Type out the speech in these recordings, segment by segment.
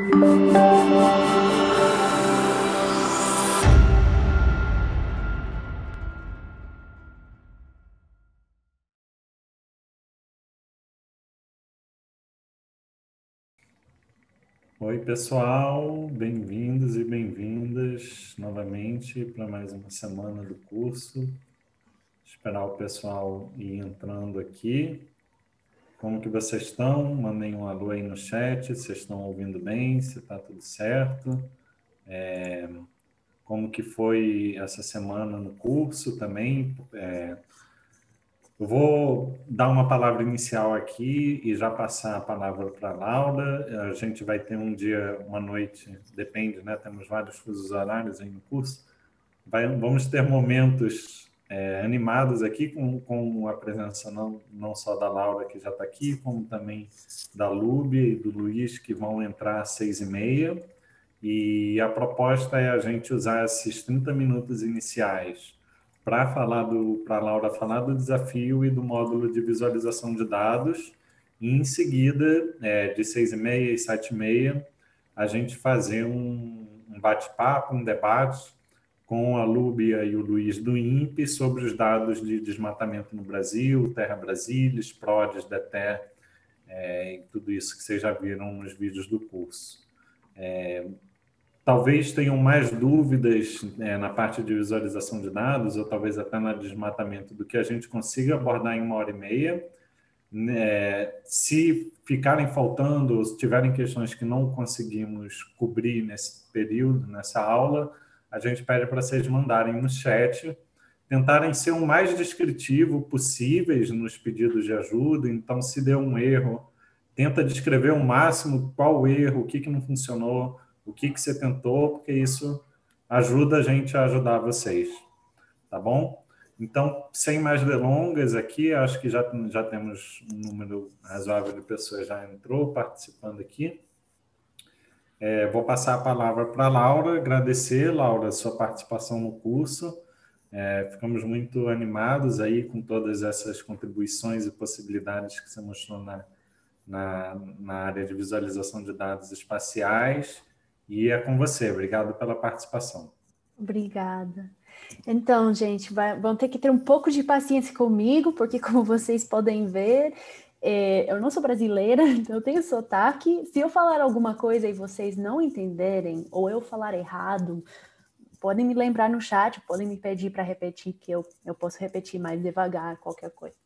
Oi, pessoal, bem-vindos e bem-vindas novamente para mais uma semana do curso. Esperar o pessoal ir entrando aqui. Como que vocês estão? Mandem um alô aí no chat, se vocês estão ouvindo bem, se está tudo certo. Como que foi essa semana no curso também? Eu vou dar uma palavra inicial aqui e já passar a palavra para a Laura. A gente vai ter um dia, uma noite, depende, né? Temos vários fusos horários aí no curso. Vamos ter momentos animados aqui com a presença não só da Laura, que já está aqui, como também da Lúbia e do Luiz, que vão entrar às 6h30. E a proposta é a gente usar esses 30 minutos iniciais para a Laura falar do desafio e do módulo de visualização de dados, e em seguida, de 6h30 e 7h30, a gente fazer um bate-papo, um debate com a Lúbia e o Luiz do INPE sobre os dados de desmatamento no Brasil, Terra Brasília, PRODES, DETER, e tudo isso que vocês já viram nos vídeos do curso. Talvez tenham mais dúvidas na parte de visualização de dados, ou talvez até no desmatamento, do que a gente consiga abordar em 1h30. Se ficarem faltando, ou se tiverem questões que não conseguimos cobrir nesse período, nessa aula, a gente pede para vocês mandarem no chat, tentarem ser o mais descritivo possíveis nos pedidos de ajuda. Então, se deu um erro, tenta descrever o máximo qual o erro, o que não funcionou, o que você tentou, porque isso ajuda a gente a ajudar vocês, tá bom? Então, sem mais delongas aqui, acho que já temos um número razoável de pessoas já entrou participando aqui. Vou passar a palavra para a Laura, agradecer, Laura, a sua participação no curso. Ficamos muito animados aí com todas essas contribuições e possibilidades que você mostrou na área de visualização de dados espaciais. E é com você. Obrigado pela participação. Obrigada. Então, gente, vão ter que ter um pouco de paciência comigo, porque como vocês podem ver, eu não sou brasileira, então eu tenho sotaque. Se eu falar alguma coisa e vocês não entenderem, ou eu falar errado, podem me lembrar no chat, podem me pedir para repetir, que eu posso repetir mais devagar, qualquer coisa.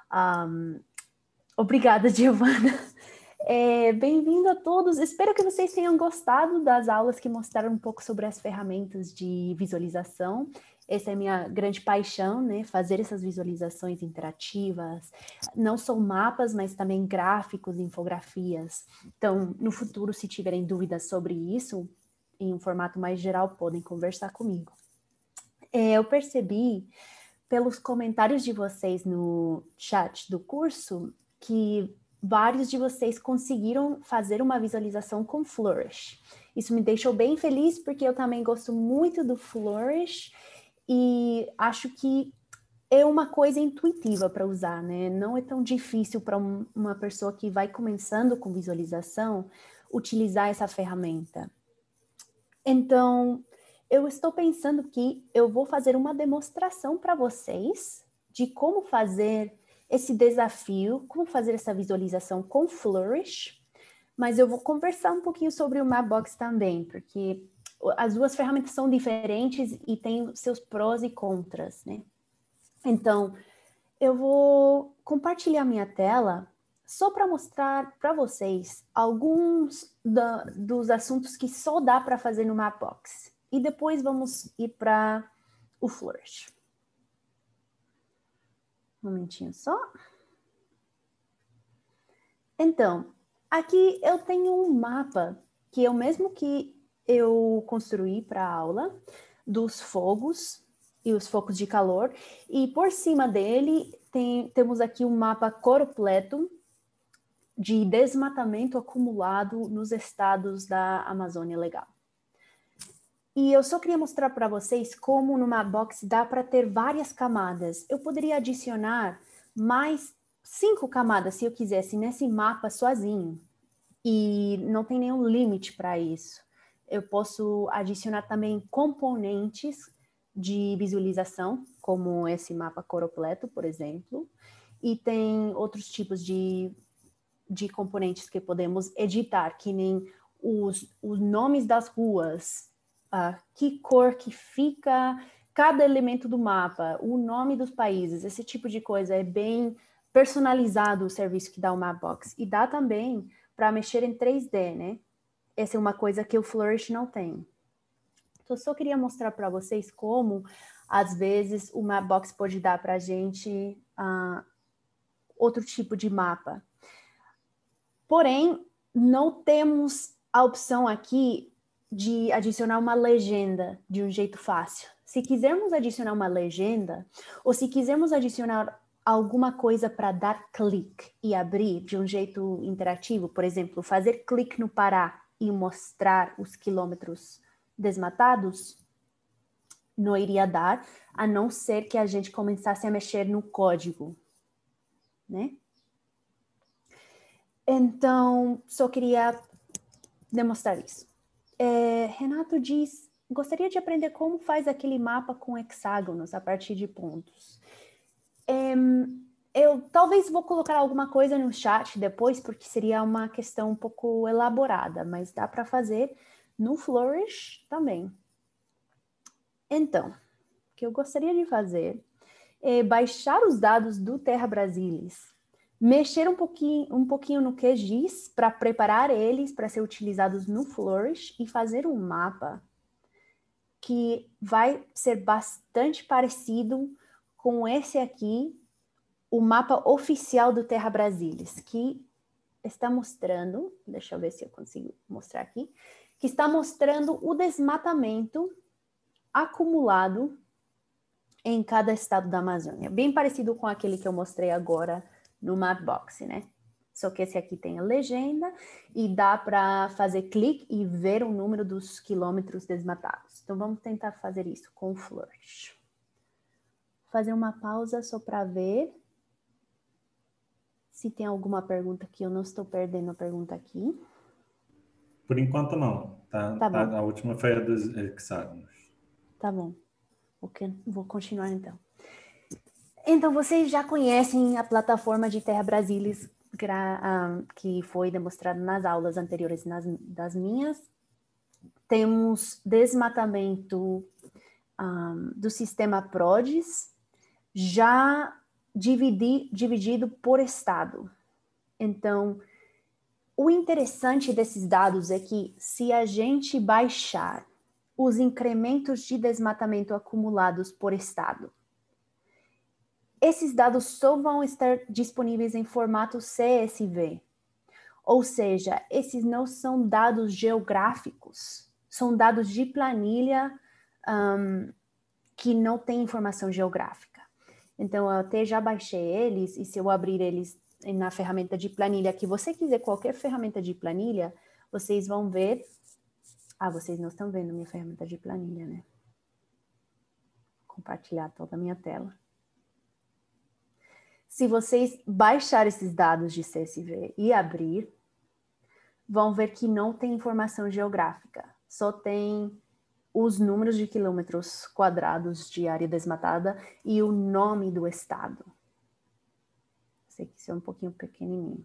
Obrigada, Giovana. Bem-vindo a todos. Espero que vocês tenham gostado das aulas que mostraram um pouco sobre as ferramentas de visualização. Essa é a minha grande paixão, né? Fazer essas visualizações interativas. Não são mapas, mas também gráficos, infografias. Então, no futuro, se tiverem dúvidas sobre isso, em um formato mais geral, podem conversar comigo. Eu percebi, pelos comentários de vocês no chat do curso, que vários de vocês conseguiram fazer uma visualização com Flourish. Isso me deixou bem feliz, porque eu também gosto muito do Flourish e acho que é uma coisa intuitiva para usar, né? Não é tão difícil para uma pessoa que vai começando com visualização utilizar essa ferramenta. Então, eu estou pensando que eu vou fazer uma demonstração para vocês de como fazer esse desafio, como fazer essa visualização com Flourish, mas eu vou conversar um pouquinho sobre o Mapbox também, porque as duas ferramentas são diferentes e têm seus prós e contras, né? Então, eu vou compartilhar minha tela só para mostrar para vocês alguns dos assuntos que só dá para fazer no Mapbox. E depois vamos ir para o Flourish. Um momentinho só. Então, aqui eu tenho um mapa que é o mesmo que eu construí para a aula, dos fogos e os focos de calor. E por cima dele temos aqui um mapa completo de desmatamento acumulado nos estados da Amazônia Legal. E eu só queria mostrar para vocês como no Mapbox dá para ter várias camadas. Eu poderia adicionar mais 5 camadas se eu quisesse nesse mapa sozinho. e não tem nenhum limite para isso. Eu posso adicionar também componentes de visualização, como esse mapa coropleto, por exemplo, e tem outros tipos de componentes que podemos editar, que nem os nomes das ruas, que cor que fica cada elemento do mapa, o nome dos países, esse tipo de coisa. É bem personalizado o serviço que dá o Mapbox. E dá também para mexer em 3D, né? Essa é uma coisa que o Flourish não tem. Então, eu só queria mostrar para vocês como, às vezes, o Mapbox pode dar para a gente outro tipo de mapa. Porém, não temos a opção aqui de adicionar uma legenda de um jeito fácil. Se quisermos adicionar uma legenda, ou se quisermos adicionar alguma coisa para dar clique e abrir de um jeito interativo, por exemplo, fazer clique no Pará e mostrar os quilômetros desmatados, não iria dar, a não ser que a gente começasse a mexer no código, né? Então, só queria demonstrar isso. Renato diz, gostaria de aprender como faz aquele mapa com hexágonos a partir de pontos. Eu talvez vou colocar alguma coisa no chat depois, porque seria uma questão um pouco elaborada, mas dá para fazer no Flourish também. Então, o que eu gostaria de fazer é baixar os dados do Terra Brasilis, mexer um pouquinho no QGIS para preparar eles para ser utilizados no Flourish e fazer um mapa que vai ser bastante parecido com esse aqui, o mapa oficial do Terra Brasilis, que está mostrando, deixa eu ver se eu consigo mostrar aqui, que está mostrando o desmatamento acumulado em cada estado da Amazônia, bem parecido com aquele que eu mostrei agora no Mapbox, né? Só que esse aqui tem a legenda e dá para fazer clique e ver o número dos quilômetros desmatados. Então, vamos tentar fazer isso com o Flourish. Fazer uma pausa só para ver se tem alguma pergunta que eu não estou perdendo a pergunta aqui. Por enquanto, não. Tá bom. A última foi a dos hexágonos. Tá bom. Vou continuar, então. Então, vocês já conhecem a plataforma de Terra Brasilis, que foi demonstrada nas aulas anteriores das minhas. Temos desmatamento do sistema PRODES, já dividido por estado. Então, o interessante desses dados é que, se a gente baixar os incrementos de desmatamento acumulados por estado, esses dados só vão estar disponíveis em formato CSV. Ou seja, esses não são dados geográficos, são dados de planilha que não tem informação geográfica. Então, eu até já baixei eles, e se eu abrir eles na ferramenta de planilha, que você quiser, qualquer ferramenta de planilha, vocês vão ver... vocês não estão vendo minha ferramenta de planilha, né? Compartilhar toda a minha tela. Se vocês baixar esses dados de CSV e abrir, vão ver que não tem informação geográfica, só tem os números de quilômetros quadrados de área desmatada e o nome do estado. Sei que isso é um pouquinho pequenininho.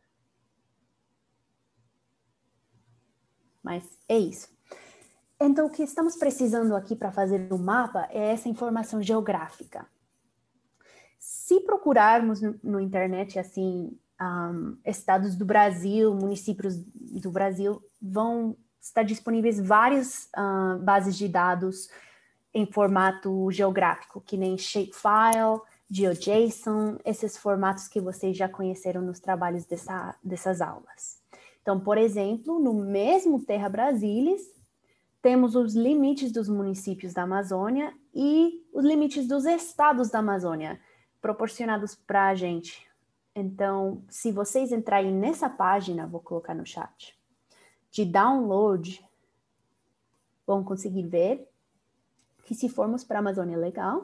Mas é isso. Então, o que estamos precisando aqui para fazer o mapa é essa informação geográfica. Se procurarmos no internet, assim, estados do Brasil, municípios do Brasil, vão estar disponíveis várias bases de dados em formato geográfico, que nem Shapefile, GeoJSON, esses formatos que vocês já conheceram nos trabalhos dessas aulas. Então, por exemplo, no mesmo Terra Brasilis, temos os limites dos municípios da Amazônia e os limites dos estados da Amazônia, proporcionados para a gente. Então, se vocês entrarem nessa página, vou colocar no chat, de download, vão conseguir ver que, se formos para a Amazônia Legal,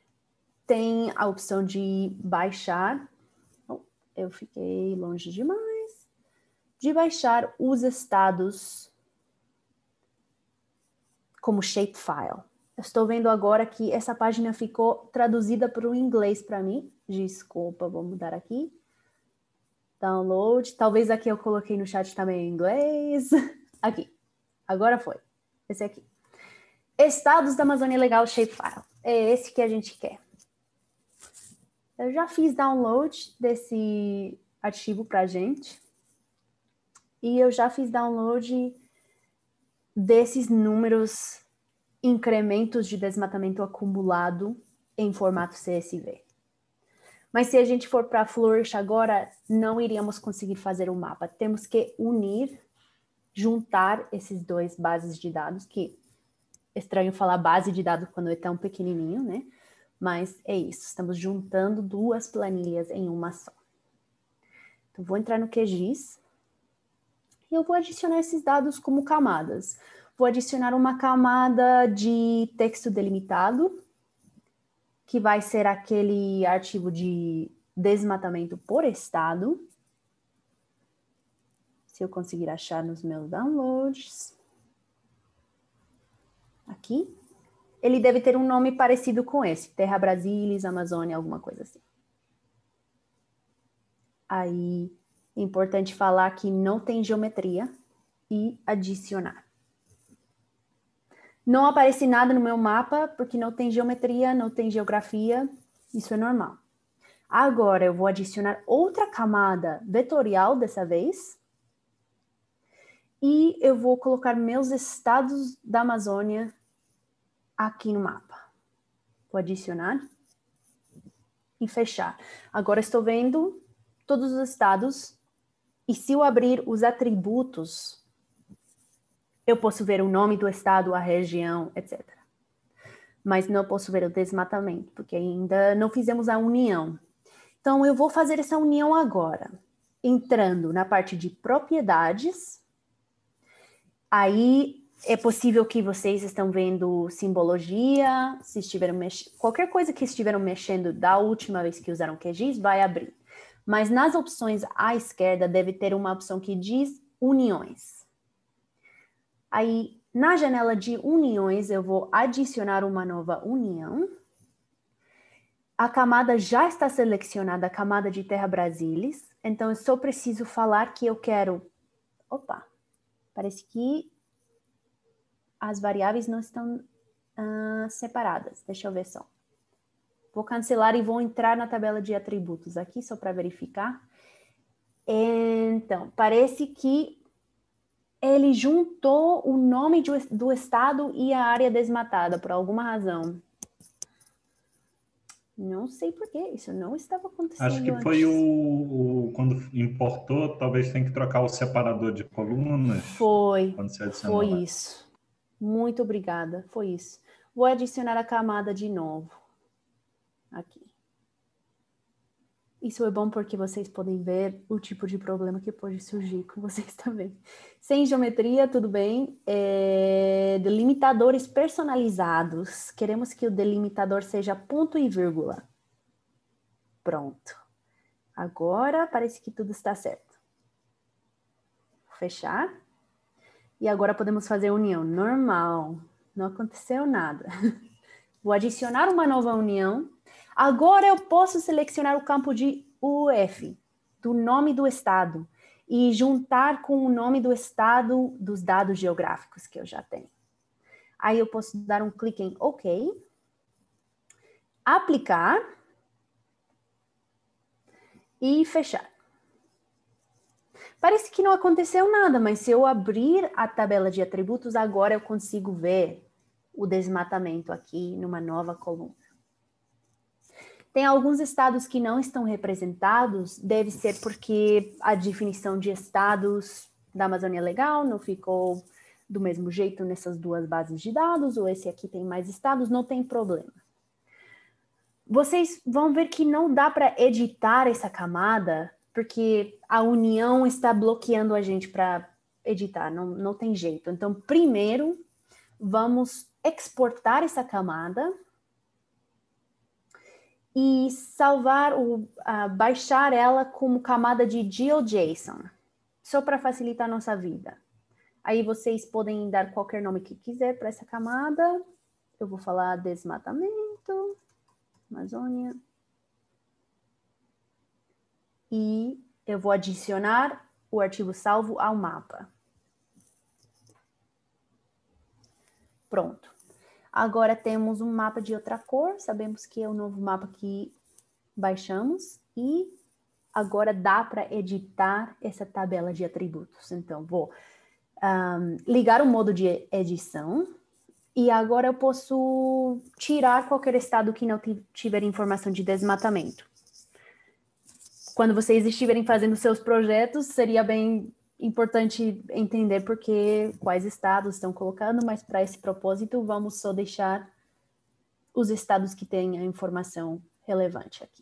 tem a opção de baixar. Eu fiquei longe demais. de baixar os estados como shapefile. Eu estou vendo agora que essa página ficou traduzida para o inglês para mim. Desculpa, vou mudar aqui. Download. Talvez aqui eu coloquei no chat também em inglês. Aqui. Agora foi. Esse aqui. Estados da Amazônia Legal Shapefile. É esse que a gente quer. Eu já fiz download desse arquivo para a gente. E eu já fiz download desses números, incrementos de desmatamento acumulado em formato CSV. Mas se a gente for para Flourish agora, não iríamos conseguir fazer o mapa. Temos que unir, juntar esses dois bases de dados, que é estranho falar base de dados quando é tão pequenininho, né? Mas é isso, estamos juntando duas planilhas em uma só. Então, vou entrar no QGIS e eu vou adicionar esses dados como camadas. Vou adicionar uma camada de texto delimitado, que vai ser aquele arquivo de desmatamento por estado. Se eu conseguir achar nos meus downloads. Aqui. Ele deve ter um nome parecido com esse. Terra Brasilis, Amazônia, alguma coisa assim. Aí, é importante falar que não tem geometria e adicionar. Não aparece nada no meu mapa, porque não tem geometria, não tem geografia. Isso é normal. Agora, eu vou adicionar outra camada vetorial dessa vez. E eu vou colocar meus estados da Amazônia aqui no mapa. Vou adicionar e fechar. Agora estou vendo todos os estados. E se eu abrir os atributos, eu posso ver o nome do estado, a região, etc. Mas não posso ver o desmatamento, porque ainda não fizemos a união. Então, eu vou fazer essa união agora, entrando na parte de propriedades. Aí, é possível que vocês estão vendo simbologia, se estiveram qualquer coisa que estiveram mexendo da última vez que usaram QGIS, vai abrir. Mas nas opções à esquerda, deve ter uma opção que diz uniões. Aí, na janela de uniões, eu vou adicionar uma nova união. A camada já está selecionada, a camada de Terra Brasilis. Então, eu só preciso falar que eu quero... Opa, parece que as variáveis não estão separadas. Deixa eu ver só. Vou cancelar e vou entrar na tabela de atributos aqui, só para verificar. Então, parece que ele juntou o nome do estado e a área desmatada, por alguma razão. Não sei por que isso não estava acontecendo Acho que antes. foi quando importou, talvez tem que trocar o separador de colunas. Foi lá. isso. Muito obrigada, foi isso. Vou adicionar a camada de novo. Aqui. Isso é bom porque vocês podem ver o tipo de problema que pode surgir com vocês também. Sem geometria, tudo bem. Delimitadores personalizados. Queremos que o delimitador seja ponto e vírgula. Pronto. Agora parece que tudo está certo. Fechar. E agora podemos fazer união normal. Não aconteceu nada. Vou adicionar uma nova união. Agora eu posso selecionar o campo de UF, do nome do estado, e juntar com o nome do estado dos dados geográficos que eu já tenho. Aí eu posso dar um clique em OK, aplicar e fechar. Parece que não aconteceu nada, mas se eu abrir a tabela de atributos, agora eu consigo ver o desmatamento aqui numa nova coluna. Tem alguns estados que não estão representados, deve ser porque a definição de estados da Amazônia Legal não ficou do mesmo jeito nessas duas bases de dados, ou esse aqui tem mais estados, não tem problema. Vocês vão ver que não dá para editar essa camada, porque a união está bloqueando a gente para editar, não tem jeito. Então, primeiro, vamos exportar essa camada e salvar, baixar ela como camada de GeoJSON. só para facilitar a nossa vida. Aí vocês podem dar qualquer nome que quiser para essa camada. Eu vou falar desmatamento, Amazônia. E eu vou adicionar o arquivo salvo ao mapa. Pronto. Agora temos um mapa de outra cor. Sabemos que é o novo mapa que baixamos. E agora dá para editar essa tabela de atributos. Então, vou ligar o modo de edição. E agora eu posso tirar qualquer estado que não tiver informação de desmatamento. Quando vocês estiverem fazendo seus projetos, seria bem importante entender quais estados estão colocando, mas para esse propósito, vamos só deixar os estados que têm a informação relevante aqui.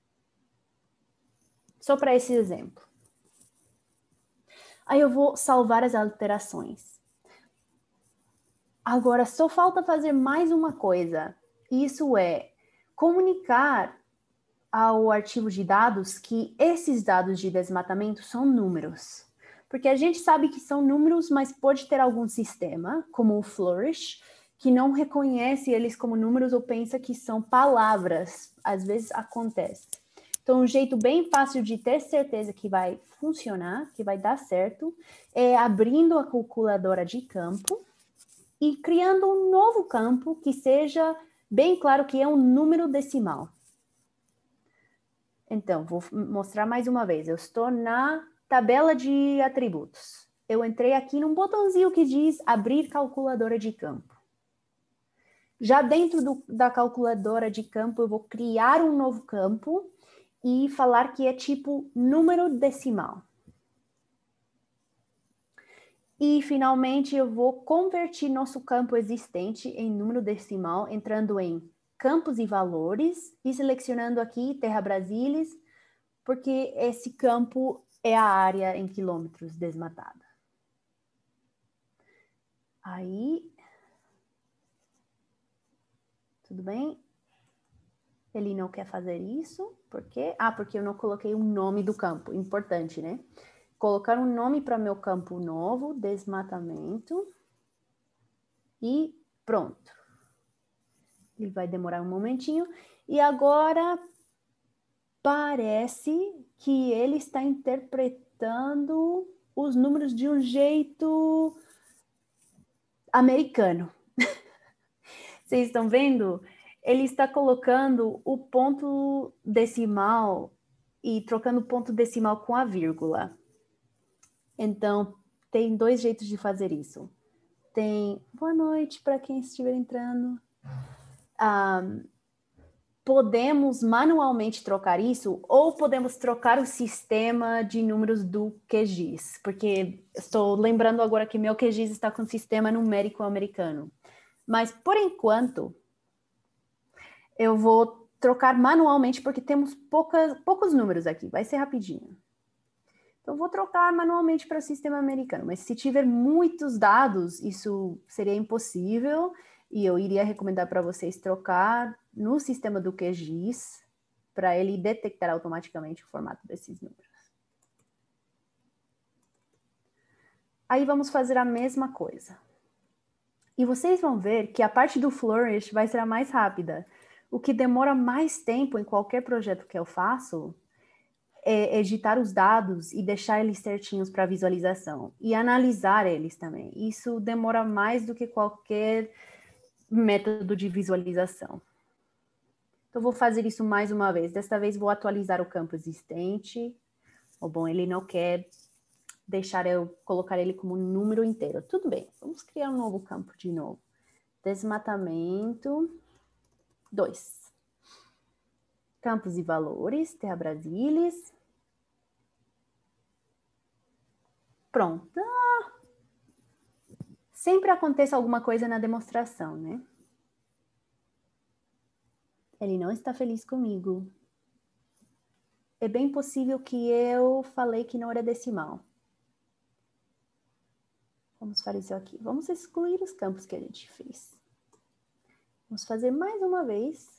Só para esse exemplo. Aí eu vou salvar as alterações. Agora, só falta fazer mais uma coisa. Isso é comunicar ao arquivo de dados que esses dados de desmatamento são números. Porque a gente sabe que são números, mas pode ter algum sistema, como o Flourish, que não reconhece eles como números ou pensa que são palavras. Às vezes acontece. Então, um jeito bem fácil de ter certeza que vai funcionar, que vai dar certo, é abrindo a calculadora de campo e criando um novo campo que seja bem claro que é um número decimal. Então, vou mostrar mais uma vez. Eu estou na tabela de atributos. Eu entrei aqui num botãozinho que diz abrir calculadora de campo. Já dentro da calculadora de campo, eu vou criar um novo campo e falar que é tipo número decimal. E, finalmente, eu vou converter nosso campo existente em número decimal, entrando em campos e valores e selecionando aqui Terra Brasília, porque esse campo é a área em quilômetros desmatada. Aí, tudo bem? Ele não quer fazer isso, por quê? Porque eu não coloquei o nome do campo, importante, né? Colocar um nome para meu campo novo, desmatamento, e pronto. Ele vai demorar um momentinho, e agora parece que ele está interpretando os números de um jeito americano. Vocês estão vendo? Ele está colocando o ponto decimal e trocando o ponto decimal com a vírgula. Então, tem dois jeitos de fazer isso. Tem boa noite para quem estiver entrando. Podemos manualmente trocar isso ou podemos trocar o sistema de números do QGIS, porque estou lembrando agora que meu QGIS está com o sistema numérico americano. Mas, por enquanto, eu vou trocar manualmente porque temos poucos números aqui, vai ser rapidinho. Então, vou trocar manualmente para o sistema americano, mas se tiver muitos dados, isso seria impossível e eu iria recomendar para vocês trocar no sistema do QGIS para ele detectar automaticamente o formato desses números. Aí vamos fazer a mesma coisa. E vocês vão ver que a parte do Flourish vai ser a mais rápida. O que demora mais tempo em qualquer projeto que eu faço é editar os dados e deixar eles certinhos para visualização. E analisar eles também. Isso demora mais do que qualquer método de visualização. Então, vou fazer isso mais uma vez. Desta vez, vou atualizar o campo existente. Bom, ele não quer deixar eu colocar ele como número inteiro. Tudo bem, vamos criar um novo campo de novo. Desmatamento 2. Campos e valores, Terra Brasília. Pronto. Sempre acontece alguma coisa na demonstração, né? Ele não está feliz comigo. É bem possível que eu falei que não era decimal. Vamos fazer isso aqui. Vamos excluir os campos que a gente fez. Vamos fazer mais uma vez.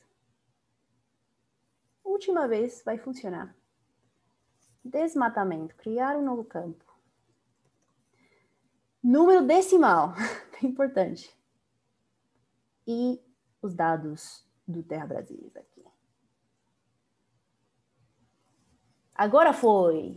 Última vez vai funcionar. Desmatamento. Criar um novo campo. número decimal, bem importante. E os dados do Terra Brasilis aqui. Agora foi!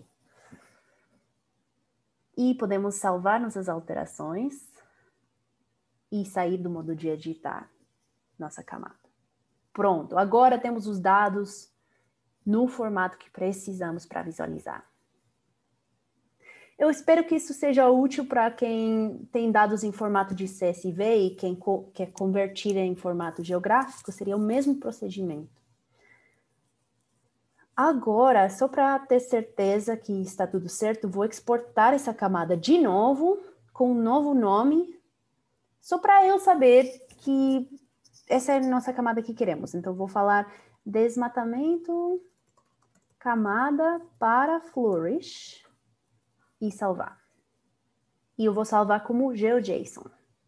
E podemos salvar nossas alterações e sair do modo de editar nossa camada. Pronto, agora temos os dados no formato que precisamos para visualizar. Eu espero que isso seja útil para quem tem dados em formato de CSV e quem quer convertir em formato geográfico, seria o mesmo procedimento. Agora, só para ter certeza que está tudo certo, vou exportar essa camada de novo, com um novo nome, só para eu saber que essa é a nossa camada que queremos. Então, vou falar desmatamento, camada para Flourish e salvar. E eu vou salvar como GeoJSON.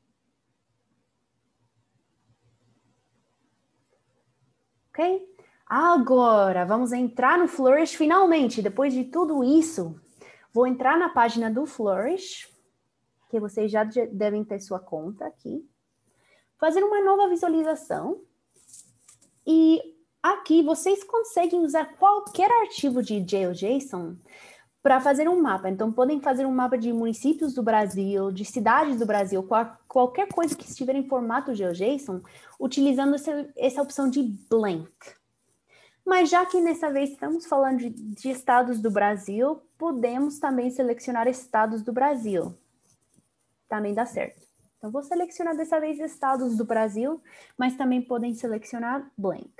Ok? Agora, vamos entrar no Flourish finalmente. Depois de tudo isso, vou entrar na página do Flourish, que vocês já devem ter sua conta aqui. Fazer uma nova visualização. E aqui vocês conseguem usar qualquer arquivo de GeoJSON para fazer um mapa. Então, podem fazer um mapa de municípios do Brasil, de cidades do Brasil, qualquer coisa que estiver em formato GeoJSON, utilizando essa opção de blank. Mas já que nessa vez estamos falando de estados do Brasil, podemos também selecionar estados do Brasil. Também dá certo. Então, vou selecionar dessa vez estados do Brasil, mas também podem selecionar blank.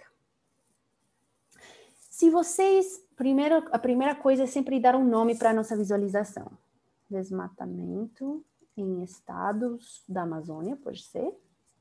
Se vocês... a primeira coisa é sempre dar um nome para a nossa visualização. Desmatamento em estados da Amazônia, pode ser.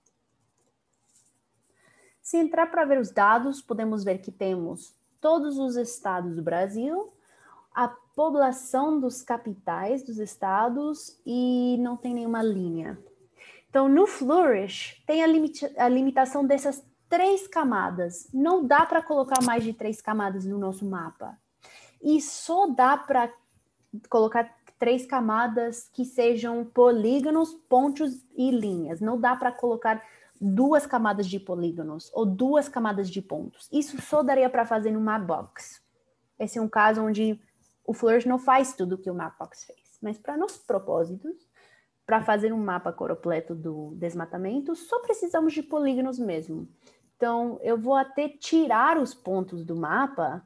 Se entrar para ver os dados, podemos ver que temos todos os estados do Brasil, a população dos capitais dos estados e não tem nenhuma linha. Então, no Flourish, tem a limitação dessas 3 camadas. Não dá para colocar mais de 3 camadas no nosso mapa. E só dá para colocar 3 camadas que sejam polígonos, pontos e linhas. Não dá para colocar 2 camadas de polígonos ou 2 camadas de pontos. Isso só daria para fazer no Mapbox. Esse é um caso onde o Flourish não faz tudo o que o Mapbox fez. Mas para nossos propósitos, para fazer um mapa completo do desmatamento, só precisamos de polígonos mesmo. Então, eu vou até tirar os pontos do mapa,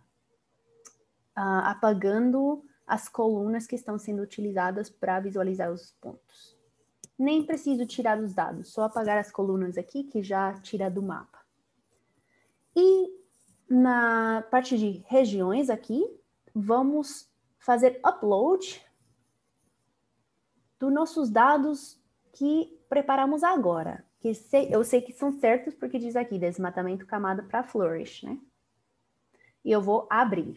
apagando as colunas que estão sendo utilizadas para visualizar os pontos. Nem preciso tirar os dados, só apagar as colunas aqui, que já tira do mapa. E na parte de regiões aqui, vamos fazer upload dos nossos dados que preparamos agora. Que eu sei que são certos porque diz aqui, desmatamento camada para Flourish, né? E eu vou abrir.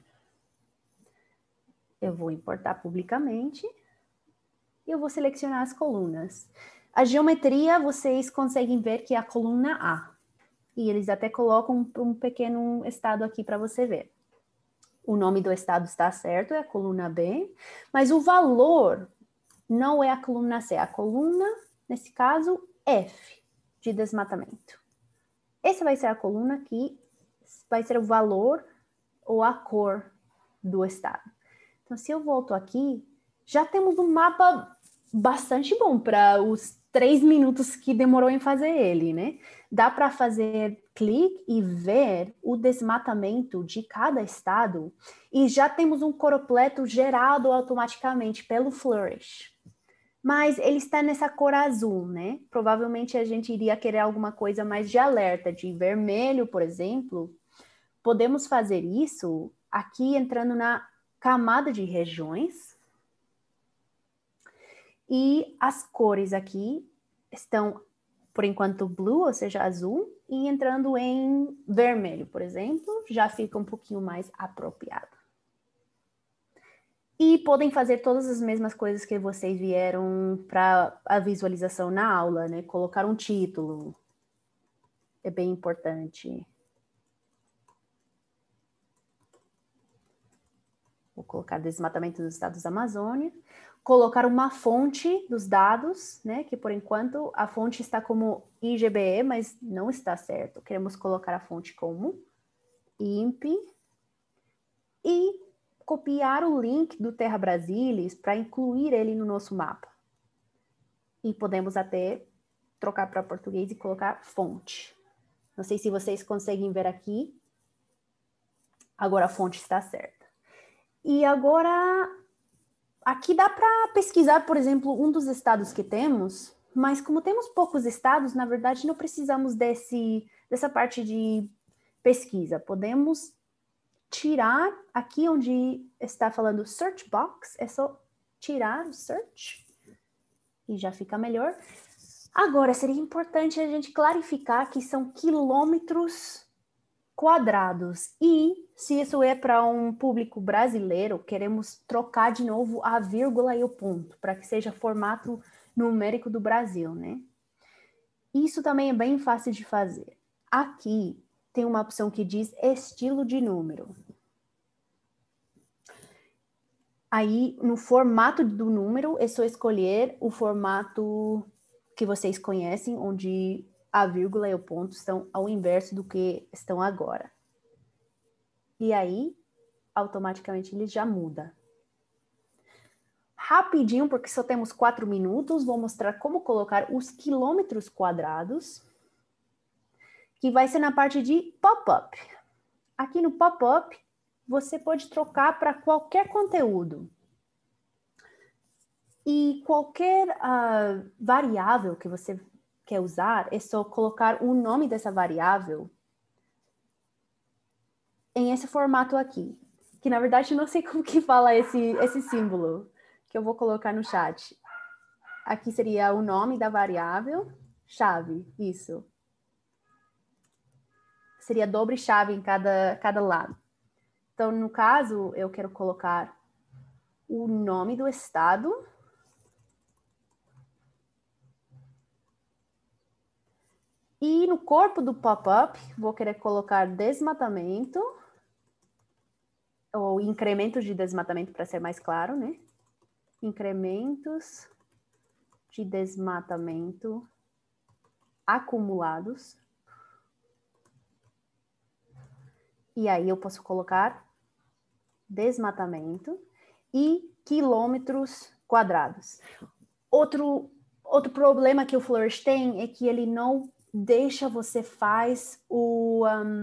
Eu vou importar publicamente e eu vou selecionar as colunas. A geometria, vocês conseguem ver que é a coluna A. E eles até colocam um pequeno estado aqui para você ver. O nome do estado está certo, é a coluna B, mas o valor não é a coluna C, é a coluna, nesse caso, F, de desmatamento. Essa vai ser a coluna que vai ser o valor ou a cor do estado. Então, se eu volto aqui, já temos um mapa bastante bom para os 3 minutos que demorou em fazer ele, né? Dá para fazer clique e ver o desmatamento de cada estado e já temos um completo gerado automaticamente pelo Flourish. Mas ele está nessa cor azul, né? Provavelmente a gente iria querer alguma coisa mais de alerta, de vermelho, por exemplo. Podemos fazer isso aqui entrando na camada de regiões. E as cores aqui estão, por enquanto, blue, ou seja, azul, e entrando em vermelho, por exemplo, já fica um pouquinho mais apropriado. E podem fazer todas as mesmas coisas que vocês vieram para a visualização na aula, né? Colocar um título. É bem importante. Vou colocar desmatamento dos estados da Amazônia. colocar uma fonte dos dados, né? Que por enquanto a fonte está como IGBE, mas não está certo. Queremos colocar a fonte como INPE e copiar o link do Terra Brasilis para incluir ele no nosso mapa. E podemos até trocar para português e colocar fonte. Não sei se vocês conseguem ver aqui. Agora a fonte está certa. E agora, aqui dá para pesquisar, por exemplo, um dos estados que temos, mas como temos poucos estados, na verdade não precisamos dessa parte de pesquisa. Podemos tirar aqui onde está falando search box, é só tirar o search e já fica melhor. Agora, seria importante a gente clarificar que são quilômetros quadrados. E se isso é para um público brasileiro, queremos trocar de novo a vírgula e o ponto, para que seja formato numérico do Brasil, né? Isso também é bem fácil de fazer. Aqui tem uma opção que diz estilo de número. Aí, no formato do número, é só escolher o formato que vocês conhecem, onde a vírgula e o ponto estão ao inverso do que estão agora. E aí, automaticamente, ele já muda. Rapidinho, porque só temos 4 minutos, vou mostrar como colocar os quilômetros quadrados, que vai ser na parte de pop-up. Aqui no pop-up, você pode trocar para qualquer conteúdo. E qualquer variável que você quer usar, é só colocar o nome dessa variável em esse formato aqui. Que, na verdade, não sei como que fala esse símbolo, que eu vou colocar no chat. Aqui seria o nome da variável, chave, isso. Seria dobre chave em cada lado. Então, no caso, eu quero colocar o nome do estado. E no corpo do pop-up, vou querer colocar desmatamento, ou incrementos de desmatamento, para ser mais claro, né? Incrementos de desmatamento acumulados. E aí eu posso colocar desmatamento e quilômetros quadrados. Outro problema que o Flourish tem é que ele não deixa você faz o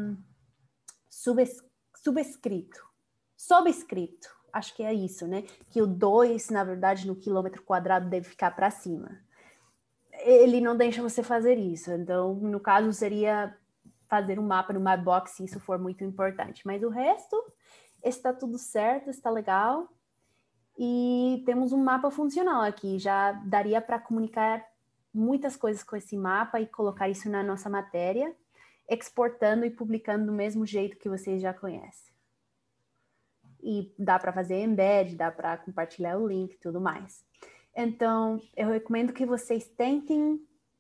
subscrito. Acho que é isso, né? Que o 2, na verdade, no quilômetro quadrado deve ficar para cima. Ele não deixa você fazer isso. Então, no caso, seria fazer um mapa no Mapbox, se isso for muito importante. Mas o resto está tudo certo, está legal. E temos um mapa funcional aqui. Já daria para comunicar muitas coisas com esse mapa e colocar isso na nossa matéria, exportando e publicando do mesmo jeito que vocês já conhecem. E dá para fazer embed, dá para compartilhar o link e tudo mais. Então, eu recomendo que vocês tentem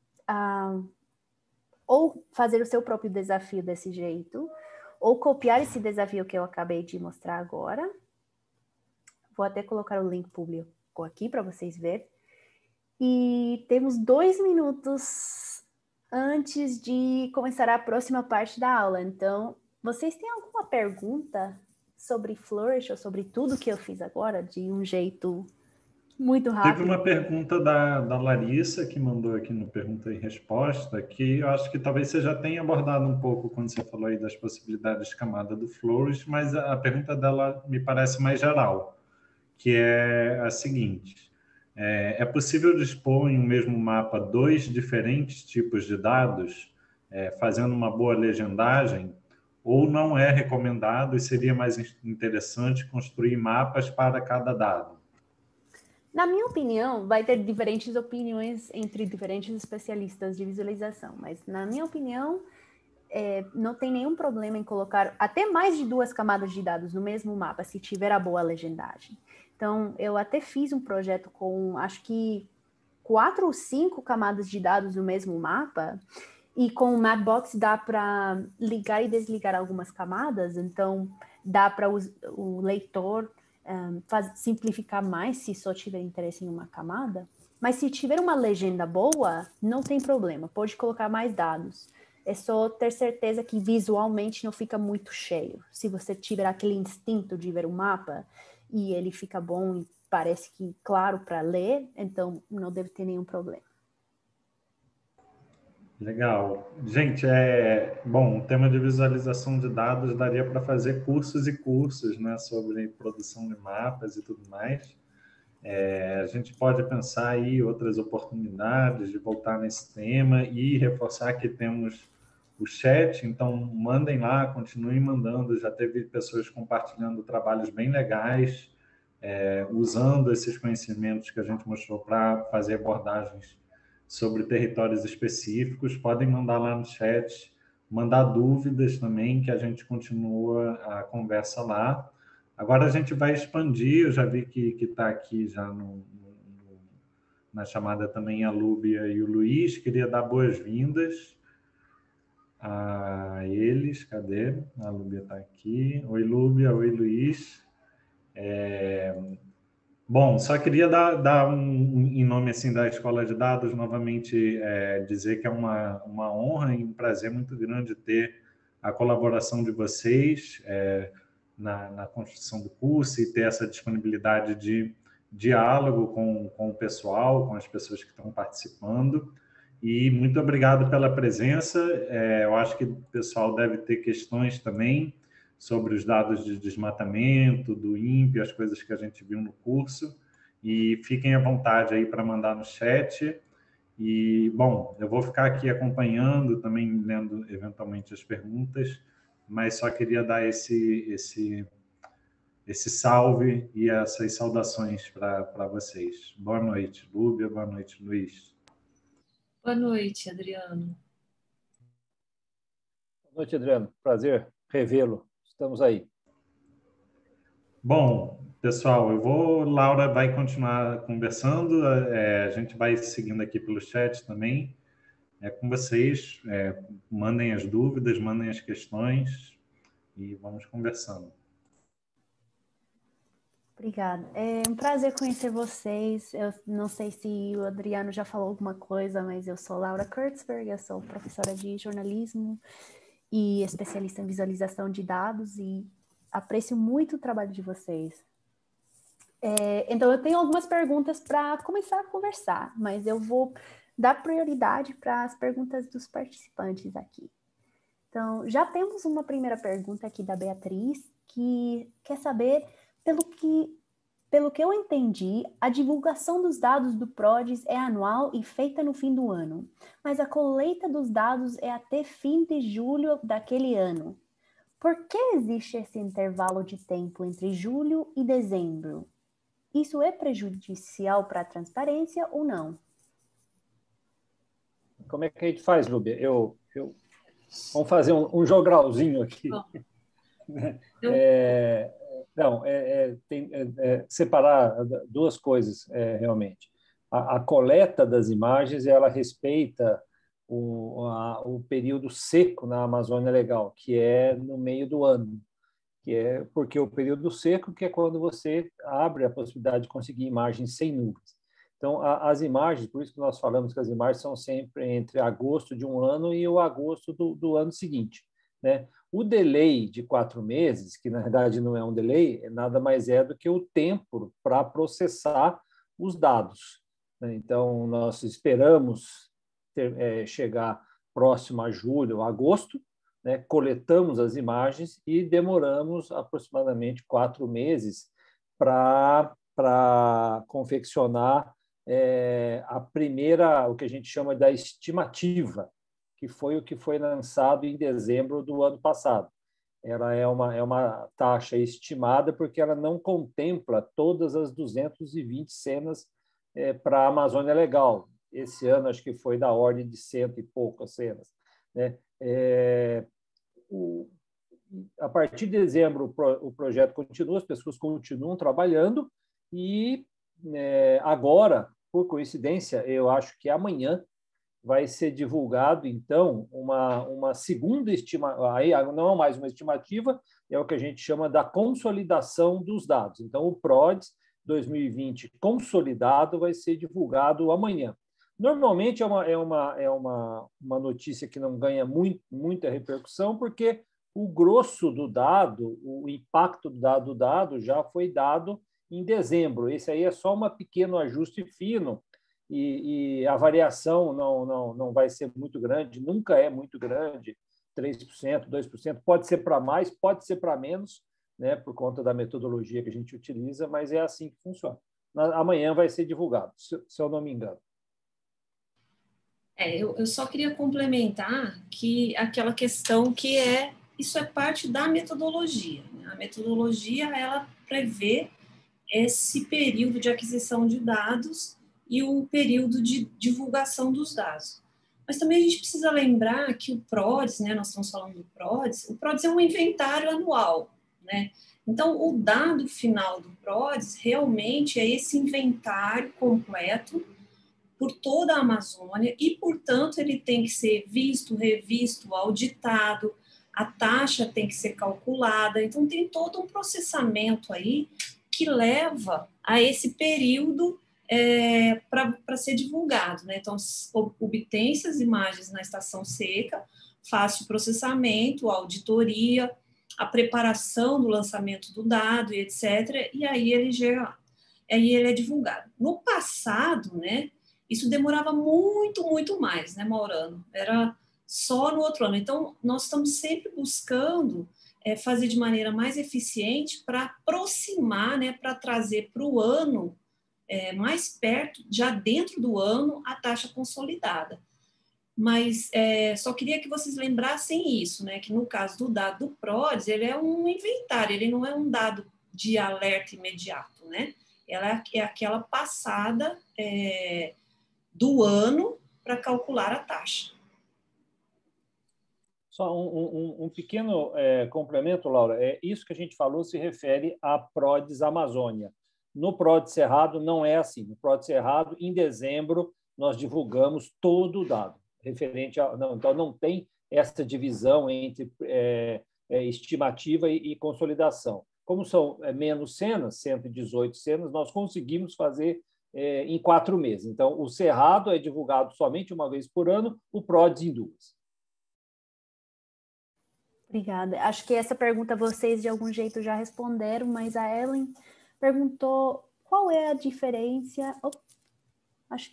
ou fazer o seu próprio desafio desse jeito, ou copiar esse desafio que eu acabei de mostrar agora. Vou até colocar o link público aqui para vocês verem. E temos 2 minutos antes de começar a próxima parte da aula. Então, vocês têm alguma pergunta sobre Flourish ou sobre tudo que eu fiz agora, de um jeito muito rápido? Teve uma pergunta da Larissa, que mandou aqui no Pergunta e Resposta, que eu acho que talvez você já tenha abordado um pouco quando você falou aí das possibilidades de camada do Flourish, mas a pergunta dela me parece mais geral, que é a seguinte: é possível dispor em um mesmo mapa 2 diferentes tipos de dados, fazendo uma boa legendagem, ou não é recomendado e seria mais interessante construir mapas para cada dado? Na minha opinião, vai ter diferentes opiniões entre diferentes especialistas de visualização, mas na minha opinião, não tem nenhum problema em colocar até mais de 2 camadas de dados no mesmo mapa, se tiver a boa legendagem. Então, eu até fiz um projeto com, acho que 4 ou 5 camadas de dados no mesmo mapa, e com o Mapbox dá para ligar e desligar algumas camadas, então dá para o leitor simplificar mais se só tiver interesse em uma camada. Mas se tiver uma legenda boa, não tem problema, pode colocar mais dados. É só ter certeza que visualmente não fica muito cheio. Se você tiver aquele instinto de ver o mapa e ele fica bom e parece que claro para ler, então não deve ter nenhum problema. Legal. Gente, bom, o tema de visualização de dados daria para fazer cursos e cursos, né, sobre produção de mapas e tudo mais. A gente pode pensar aí outras oportunidades de voltar nesse tema e reforçar que temos o chat, então mandem lá, continuem mandando. Já teve pessoas compartilhando trabalhos bem legais, usando esses conhecimentos que a gente mostrou para fazer abordagens sobre territórios específicos. Podem mandar lá no chat, mandar dúvidas também, que a gente continua a conversa lá. Agora a gente vai expandir, eu já vi que está aqui já na chamada também a Lúbia e o Luiz. Queria dar boas-vindas a eles. Cadê? A Lúbia está aqui. Oi, Lúbia. Oi, Luiz. Bom, só queria dar em nome assim, da Escola de Dados, novamente dizer que é uma honra e um prazer muito grande ter a colaboração de vocês na construção do curso e ter essa disponibilidade de diálogo com o pessoal, com as pessoas que estão participando. E muito obrigado pela presença. Eu acho que o pessoal deve ter questões também sobre os dados de desmatamento, do INPE, as coisas que a gente viu no curso. E fiquem à vontade aí para mandar no chat. E, bom, eu vou ficar aqui acompanhando, também lendo eventualmente as perguntas, mas só queria dar esse salve e essas saudações para vocês. Boa noite, Lúbia. Boa noite, Luiz. Boa noite, Adriano. Boa noite, Adriano. Prazer revê-lo. Estamos aí. Bom, pessoal, Laura vai continuar conversando, a gente vai seguindo aqui pelo chat também. É com vocês, mandem as dúvidas, mandem as questões e vamos conversando. Obrigada. É um prazer conhecer vocês. Eu não sei se o Adriano já falou alguma coisa, mas eu sou Laura Kurtzberg, eu sou professora de jornalismo e especialista em visualização de dados e aprecio muito o trabalho de vocês. Então, eu tenho algumas perguntas para começar a conversar, mas eu vou dar prioridade para as perguntas dos participantes aqui. Então, já temos uma primeira pergunta aqui da Beatriz, que quer saber, pelo que eu entendi, a divulgação dos dados do PRODES é anual e feita no fim do ano, mas a colheita dos dados é até fim de julho daquele ano. Por que existe esse intervalo de tempo entre julho e dezembro? Isso é prejudicial para a transparência ou não? Como é que a gente faz, Lúbia? Vamos fazer um jogralzinho aqui. Separar duas coisas, realmente. A coleta das imagens, ela respeita o período seco na Amazônia Legal, que é no meio do ano. Que é porque o período seco que é quando você abre a possibilidade de conseguir imagens sem nuvens. Então, as imagens, por isso que nós falamos que as imagens são sempre entre agosto de um ano e o agosto do ano seguinte, né? O delay de 4 meses, que na verdade não é um delay, nada mais é do que o tempo para processar os dados, né? Então, nós esperamos chegar próximo a julho, agosto, né? Coletamos as imagens e demoramos aproximadamente 4 meses para confeccionar a primeira, o que a gente chama da estimativa, que foi o que foi lançado em dezembro do ano passado. Ela é uma taxa estimada porque ela não contempla todas as 220 cenas para a Amazônia Legal. Esse ano acho que foi da ordem de 100 e poucas cenas, né? A partir de dezembro, o projeto continua, as pessoas continuam trabalhando e agora, por coincidência, eu acho que amanhã vai ser divulgado, então, uma segunda estimativa, aí não é mais uma estimativa, é o que a gente chama da consolidação dos dados. Então, o PRODES 2020 consolidado vai ser divulgado amanhã. Normalmente uma notícia que não ganha muita repercussão, porque o grosso do dado, o impacto do dado já foi dado em dezembro. Esse aí é só um pequeno ajuste fino, e a variação não vai ser muito grande, nunca é muito grande, 3%, 2%, pode ser para mais, pode ser para menos, né, por conta da metodologia que a gente utiliza, mas é assim que funciona. Amanhã vai ser divulgado, se eu não me engano. Eu só queria complementar que aquela questão que isso é parte da metodologia, né? A metodologia, ela prevê esse período de aquisição de dados e o período de divulgação dos dados. Mas também a gente precisa lembrar que o PRODES, né, nós estamos falando do PRODES, o PRODES é um inventário anual, né? Então, o dado final do PRODES realmente é esse inventário completo por toda a Amazônia e, portanto, ele tem que ser visto, revisto, auditado, a taxa tem que ser calculada, então tem todo um processamento aí que leva a esse período para ser divulgado, né? Então, obtém-se as imagens na estação seca, faz o processamento, a auditoria, a preparação do lançamento do dado, e etc., e aí ele é divulgado. No passado, né, isso demorava muito, muito mais, né, Maurano? Era só no outro ano. Então, nós estamos sempre buscando fazer de maneira mais eficiente para aproximar, né, para trazer para o ano mais perto, já dentro do ano, a taxa consolidada. Mas só queria que vocês lembrassem isso, né, que no caso do dado do PRODES, ele é um inventário, ele não é um dado de alerta imediato, né? Ela é aquela passada do ano para calcular a taxa. Só um pequeno complemento, Laura. Isso que a gente falou se refere a PRODES Amazônia. No PRODES Cerrado não é assim. No PRODES Cerrado, em dezembro, nós divulgamos todo o dado referente a... Então, não tem essa divisão entre estimativa e consolidação. Como são menos cenas, 118 cenas, nós conseguimos fazer em 4 meses. Então, o Cerrado é divulgado somente uma vez por ano, o PRODES em 2. Obrigada. Acho que essa pergunta vocês de algum jeito já responderam, mas a Ellen perguntou qual é a diferença... Acho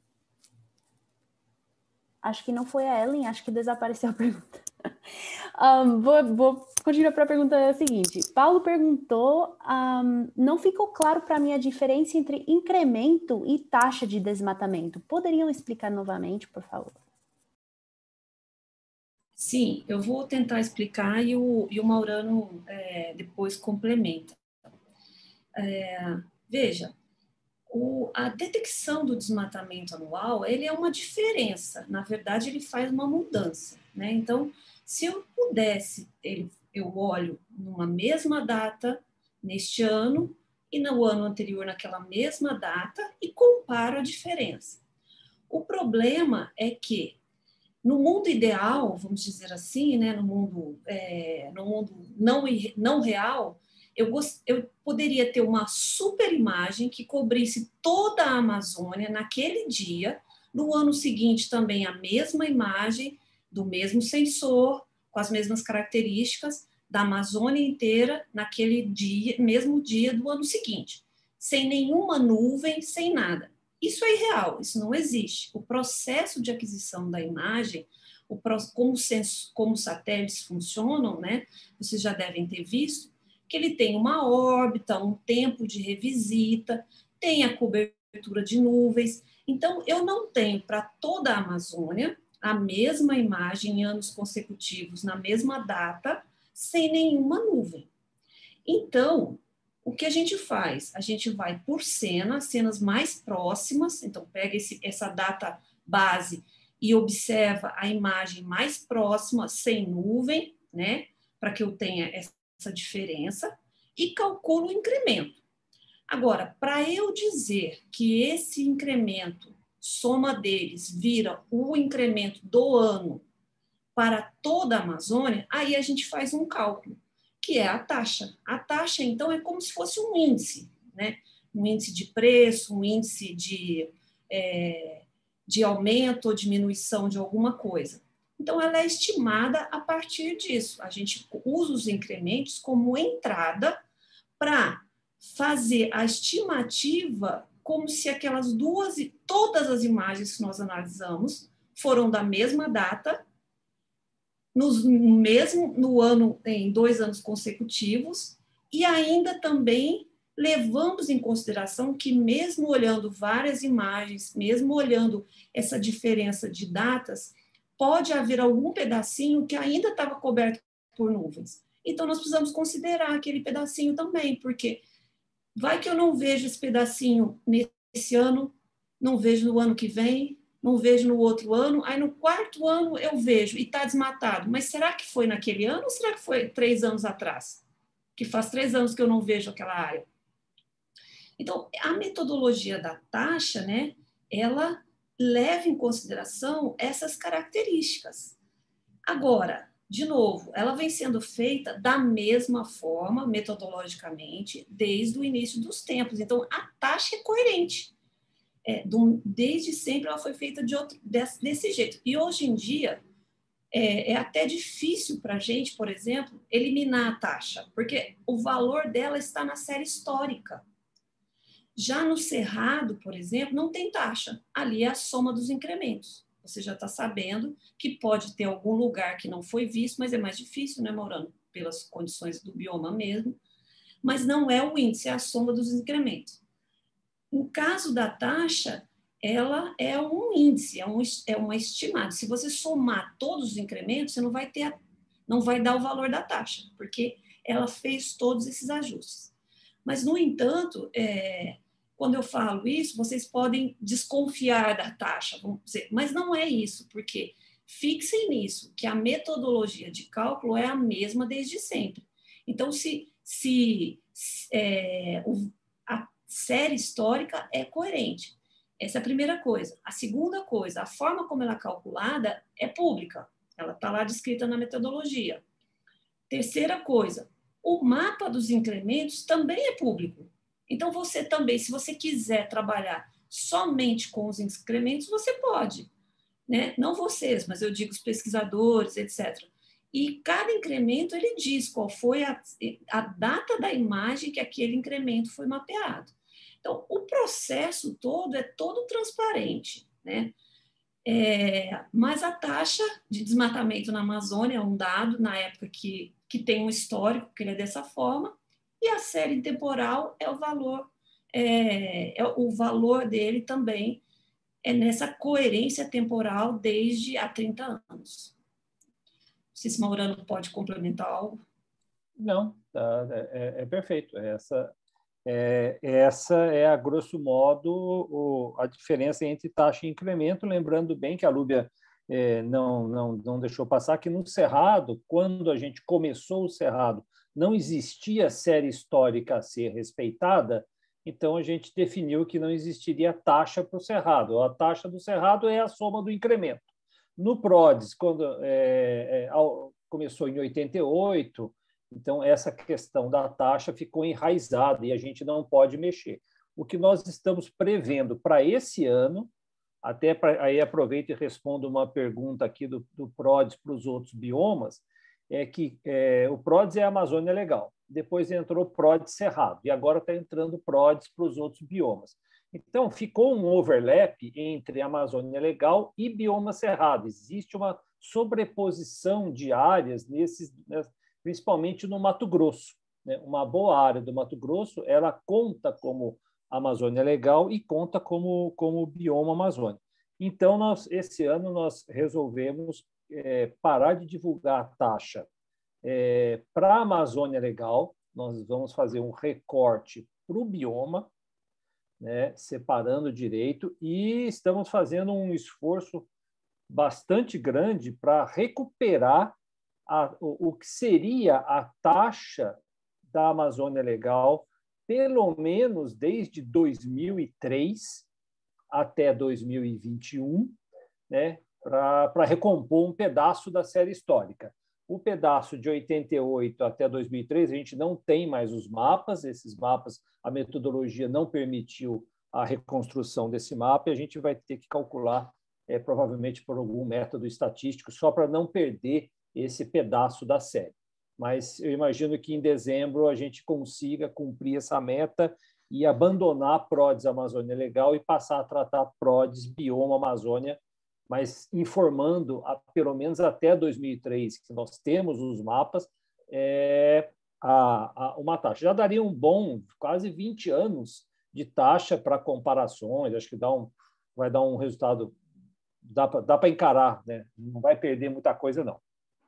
que não foi a Ellen, acho que desapareceu a pergunta. Vou continuar para a pergunta seguinte. Paulo perguntou, não ficou claro para mim a diferença entre incremento e taxa de desmatamento. Poderiam explicar novamente, por favor? Sim, eu vou tentar explicar e o Maurano depois complementa. Veja, a detecção do desmatamento anual, ele é uma diferença, na verdade ele faz uma mudança, né? Então, se eu pudesse, eu olho numa mesma data neste ano e no ano anterior naquela mesma data e comparo a diferença. O problema é que no mundo ideal, vamos dizer assim, né, no mundo não real, eu poderia ter uma super imagem que cobrisse toda a Amazônia naquele dia, no ano seguinte também a mesma imagem, do mesmo sensor, com as mesmas características, da Amazônia inteira, naquele dia, mesmo dia do ano seguinte, sem nenhuma nuvem, sem nada. Isso é irreal, isso não existe. O processo de aquisição da imagem, como os satélites funcionam, né? Vocês já devem ter visto, que ele tem uma órbita, um tempo de revisita, tem a cobertura de nuvens. Então, eu não tenho para toda a Amazônia a mesma imagem em anos consecutivos, na mesma data, sem nenhuma nuvem. Então, o que a gente faz? A gente vai por cenas mais próximas, então pega essa data base e observa a imagem mais próxima, sem nuvem, né, para que eu tenha essa diferença, e calculo o incremento. Agora, para eu dizer que esse incremento soma deles vira o incremento do ano para toda a Amazônia, aí a gente faz um cálculo, que é a taxa. A taxa, então, é como se fosse um índice, né? Um índice de preço, um índice de aumento ou diminuição de alguma coisa. Então, ela é estimada a partir disso. A gente usa os incrementos como entrada para fazer a estimativa como se aquelas duas, todas as imagens que nós analisamos foram da mesma data, no ano, em 2 anos consecutivos, e ainda também levamos em consideração que, mesmo olhando várias imagens, mesmo olhando essa diferença de datas, pode haver algum pedacinho que ainda estava coberto por nuvens. Então, nós precisamos considerar aquele pedacinho também, porque vai que eu não vejo esse pedacinho nesse ano, não vejo no ano que vem, não vejo no outro ano, aí no 4º ano eu vejo e está desmatado. Mas será que foi naquele ano ou será que foi 3 anos atrás? Que faz 3 anos que eu não vejo aquela área. Então, a metodologia da taxa, né, ela leva em consideração essas características. Agora, de novo, ela vem sendo feita da mesma forma, metodologicamente, desde o início dos tempos. Então, a taxa é coerente. Desde sempre ela foi feita desse jeito. E hoje em dia é até difícil para a gente, por exemplo, eliminar a taxa, porque o valor dela está na série histórica. Já no Cerrado, por exemplo, não tem taxa. Ali é a soma dos incrementos. Você já está sabendo que pode ter algum lugar que não foi visto, mas é mais difícil, né, Maurano? Pelas condições do bioma mesmo. Mas não é o índice, é a soma dos incrementos. No caso da taxa, ela é um índice, é uma estimada. Se você somar todos os incrementos, você não vai dar o valor da taxa, porque ela fez todos esses ajustes. Mas, no entanto, quando eu falo isso, vocês podem desconfiar da taxa, vamos dizer, mas não é isso, porque fixem nisso, que a metodologia de cálculo é a mesma desde sempre. Então, a série histórica é coerente. Essa é a primeira coisa. A segunda coisa, a forma como ela é calculada é pública. Ela está lá descrita na metodologia. Terceira coisa, o mapa dos incrementos também é público. Então, você também, se você quiser trabalhar somente com os incrementos, você pode, né? Não vocês, mas eu digo os pesquisadores, etc. E cada incremento, ele diz qual foi a data da imagem que aquele incremento foi mapeado. Então, o processo todo é todo transparente, né? Mas a taxa de desmatamento na Amazônia é um dado, na época que tem um histórico, que ele é dessa forma, e a série temporal é o valor dele também é nessa coerência temporal desde há 30 anos. Não sei se Maurano pode complementar algo. Não, tá, é perfeito. Essa é, a grosso modo, a diferença entre taxa e incremento, lembrando bem que a Lúbia não deixou passar que no Cerrado, quando a gente começou o Cerrado, não existia série histórica a ser respeitada, então a gente definiu que não existiria taxa para o Cerrado. A taxa do Cerrado é a soma do incremento. No PRODES, quando começou em 88, então essa questão da taxa ficou enraizada e a gente não pode mexer. O que nós estamos prevendo para esse ano, aí aproveito e respondo uma pergunta aqui do PRODES para os outros biomas, é que o PRODES é a Amazônia Legal, depois entrou o PRODES Cerrado, e agora está entrando o PRODES para os outros biomas. Então, ficou um overlap entre Amazônia Legal e bioma Cerrado. Existe uma sobreposição de áreas, principalmente no Mato Grosso. Né? Uma boa área do Mato Grosso, ela conta como Amazônia Legal e conta como bioma Amazônia. Então, esse ano, nós resolvemos parar de divulgar a taxa para a Amazônia Legal. Nós vamos fazer um recorte para o bioma, né, separando direito, e estamos fazendo um esforço bastante grande para recuperar o que seria a taxa da Amazônia Legal, pelo menos desde 2003, até 2021, né, para recompor um pedaço da série histórica. O pedaço de 88 até 2003, a gente não tem mais os mapas, esses mapas, a metodologia não permitiu a reconstrução desse mapa, e a gente vai ter que calcular, provavelmente por algum método estatístico, só para não perder esse pedaço da série. Mas eu imagino que em dezembro a gente consiga cumprir essa meta e abandonar PRODES Amazônia Legal e passar a tratar PRODES Bioma Amazônia, mas informando, pelo menos até 2003, que nós temos os mapas, uma taxa. Já daria um bom, quase 20 anos de taxa para comparações, acho que vai dar um resultado, dá para encarar, né? Não vai perder muita coisa, não.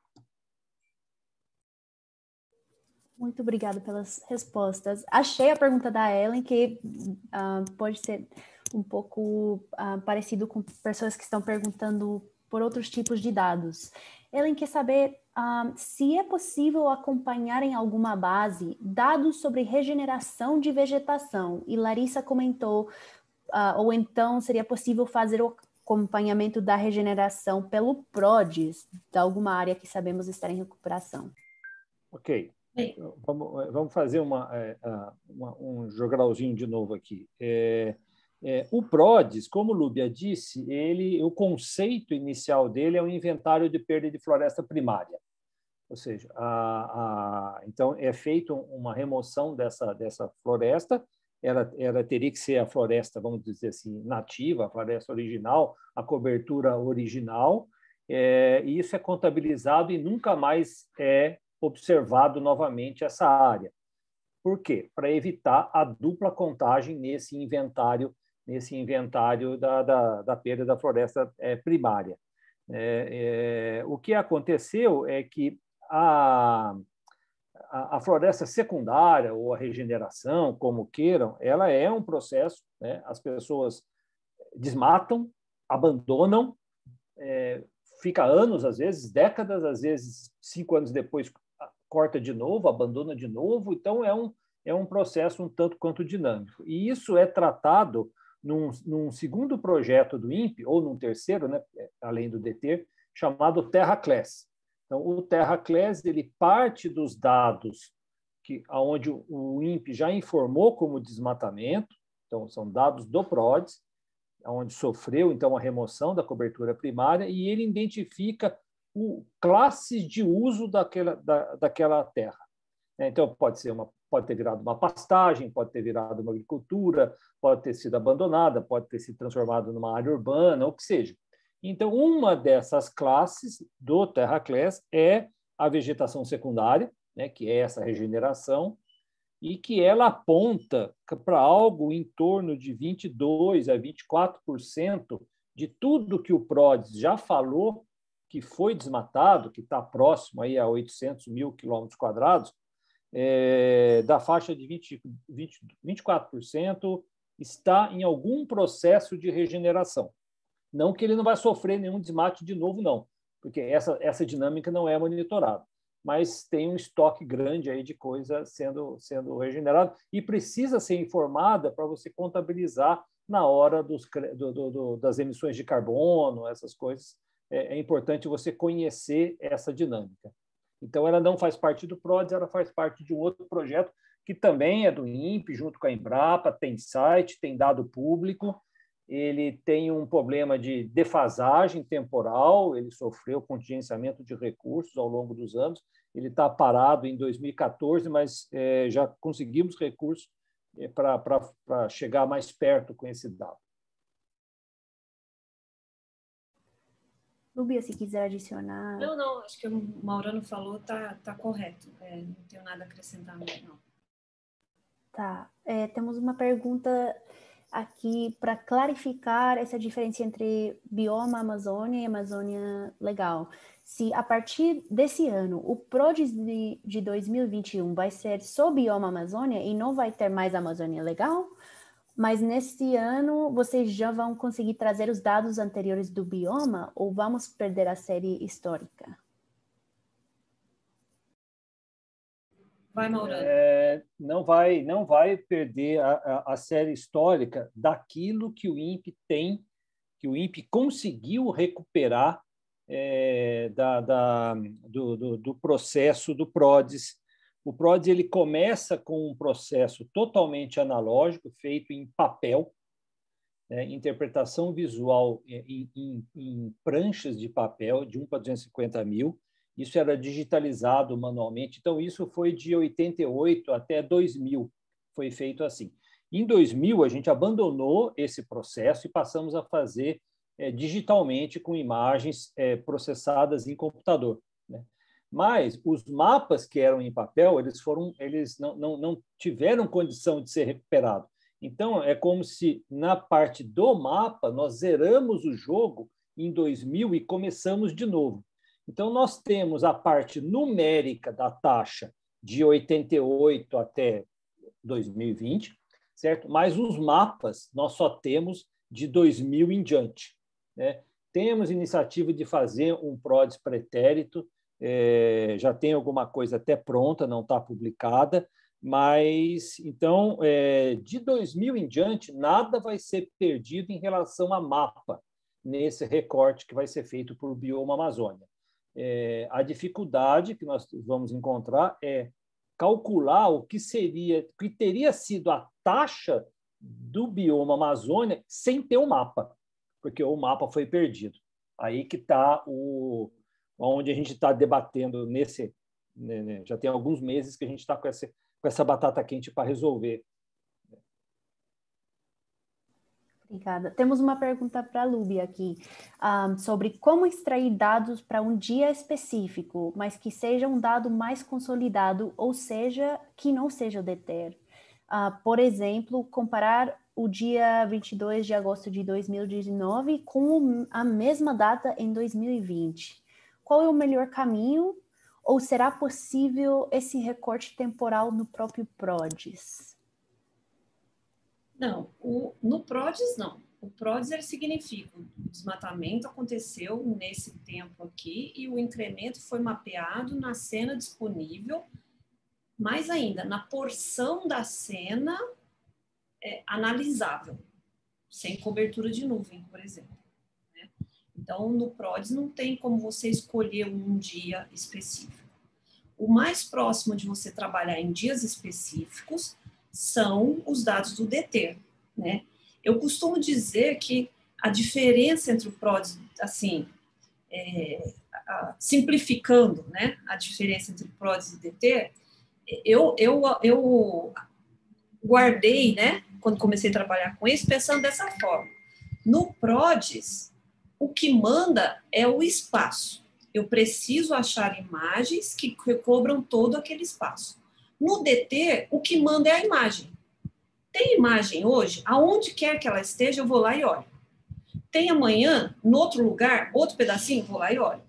Muito obrigada pelas respostas. Achei a pergunta da Ellen, que pode ser um pouco parecido com pessoas que estão perguntando por outros tipos de dados. Ellen quer saber se é possível acompanhar em alguma base dados sobre regeneração de vegetação. E Larissa comentou, ou então seria possível fazer o acompanhamento da regeneração pelo PRODES, de alguma área que sabemos estar em recuperação. Ok. Vamos fazer um jogralzinho de novo aqui. O PRODES, como Lúbia disse, o conceito inicial dele é um inventário de perda de floresta primária. Ou seja, então é feita uma remoção dessa floresta, ela teria que ser a floresta, vamos dizer assim, nativa, a floresta original, a cobertura original, e isso é contabilizado e nunca mais é observado novamente essa área. Por quê? Para evitar a dupla contagem nesse inventário da perda da floresta primária. O que aconteceu é que a floresta secundária ou a regeneração, como queiram, ela é um processo, né? As pessoas desmatam, abandonam, fica anos, às vezes, décadas, às vezes 5 anos depois corta de novo, abandona de novo. Então, é um processo um tanto quanto dinâmico. E isso é tratado num segundo projeto do INPE, ou num terceiro, né, além do DETER, chamado TerraClass. Então, o TerraClass ele parte dos dados onde o INPE já informou como desmatamento, então, são dados do PRODES, onde sofreu então a remoção da cobertura primária, e ele identifica classes de uso daquela terra. Então, pode ter virado uma pastagem, pode ter virado uma agricultura, pode ter sido abandonada, pode ter sido transformada numa área urbana, o que seja. Então, uma dessas classes do TerraClass é a vegetação secundária, né, que é essa regeneração, e que ela aponta para algo em torno de 22% a 24% de tudo que o PRODES já falou que foi desmatado, que está próximo aí a 800 mil quilômetros quadrados, da faixa de 24% está em algum processo de regeneração. Não que ele não vai sofrer nenhum desmate de novo, não, porque essa dinâmica não é monitorada. Mas tem um estoque grande aí de coisa sendo regenerado e precisa ser informada para você contabilizar na hora das emissões de carbono, essas coisas. É importante você conhecer essa dinâmica. Então, ela não faz parte do PRODES, ela faz parte de um outro projeto que também é do INPE, junto com a Embrapa, tem site, tem dado público, ele tem um problema de defasagem temporal, ele sofreu contingenciamento de recursos ao longo dos anos, ele está parado em 2014, mas já conseguimos recursos para chegar mais perto com esse dado. Lúbia, se quiser adicionar... Não, acho que o Maurano falou está correto, não tenho nada a acrescentar, não. Tá, temos uma pergunta aqui para clarificar essa diferença entre bioma Amazônia e Amazônia Legal. Se a partir desse ano o PRODES de 2021 vai ser só bioma Amazônia e não vai ter mais Amazônia Legal, mas nesse ano vocês já vão conseguir trazer os dados anteriores do bioma ou vamos perder a série histórica? Vai, Maurano. Não vai perder a série histórica daquilo que o INPE tem, que o INPE conseguiu recuperar do processo do PRODES. O PRODES ele começa com um processo totalmente analógico, feito em papel, interpretação visual em pranchas de papel, de 1 para 250 mil. Isso era digitalizado manualmente. Então, isso foi de 88 até 2000, foi feito assim. Em 2000, a gente abandonou esse processo e passamos a fazer digitalmente com imagens processadas em computador, né? Mas os mapas que eram em papel, eles não tiveram condição de ser recuperados. Então, é como se, na parte do mapa, nós zeramos o jogo em 2000 e começamos de novo. Então, nós temos a parte numérica da taxa de 88 até 2020, certo? Mas os mapas nós só temos de 2000 em diante, né? Temos iniciativa de fazer um PRODES pretérito, já tem alguma coisa até pronta, não está publicada, mas, então, de 2000 em diante, nada vai ser perdido em relação a mapa, nesse recorte que vai ser feito por Bioma Amazônia. A dificuldade que nós vamos encontrar é calcular o que teria sido a taxa do Bioma Amazônia sem ter o mapa, porque o mapa foi perdido. Aí que está onde a gente está debatendo nesse... Né, já tem alguns meses que a gente está com essa batata quente para resolver. Obrigada. Temos uma pergunta para a Luby aqui, sobre como extrair dados para um dia específico, mas que seja um dado mais consolidado, ou seja, que não seja o DETER. Por exemplo, comparar o dia 22 de agosto de 2019 com a mesma data em 2020. Qual é o melhor caminho? Ou será possível esse recorte temporal no próprio PRODES? Não, no PRODES não. O PRODES ele significa o desmatamento aconteceu nesse tempo aqui e o incremento foi mapeado na cena disponível, mais ainda, na porção da cena analisável, sem cobertura de nuvem, por exemplo, né? Então, no PRODES não tem como você escolher um dia específico. O mais próximo de você trabalhar em dias específicos são os dados do DETER, né? Eu costumo dizer que a diferença entre o PRODES, assim, simplificando, né, a diferença entre o PRODES e o DETER, eu guardei, né, quando comecei a trabalhar com isso, pensando dessa forma. No PRODES, o que manda é o espaço. Eu preciso achar imagens que recobram todo aquele espaço. No DETER, o que manda é a imagem. Tem imagem hoje, aonde quer que ela esteja, eu vou lá e olho. Tem amanhã, no outro lugar, outro pedacinho, vou lá e olho.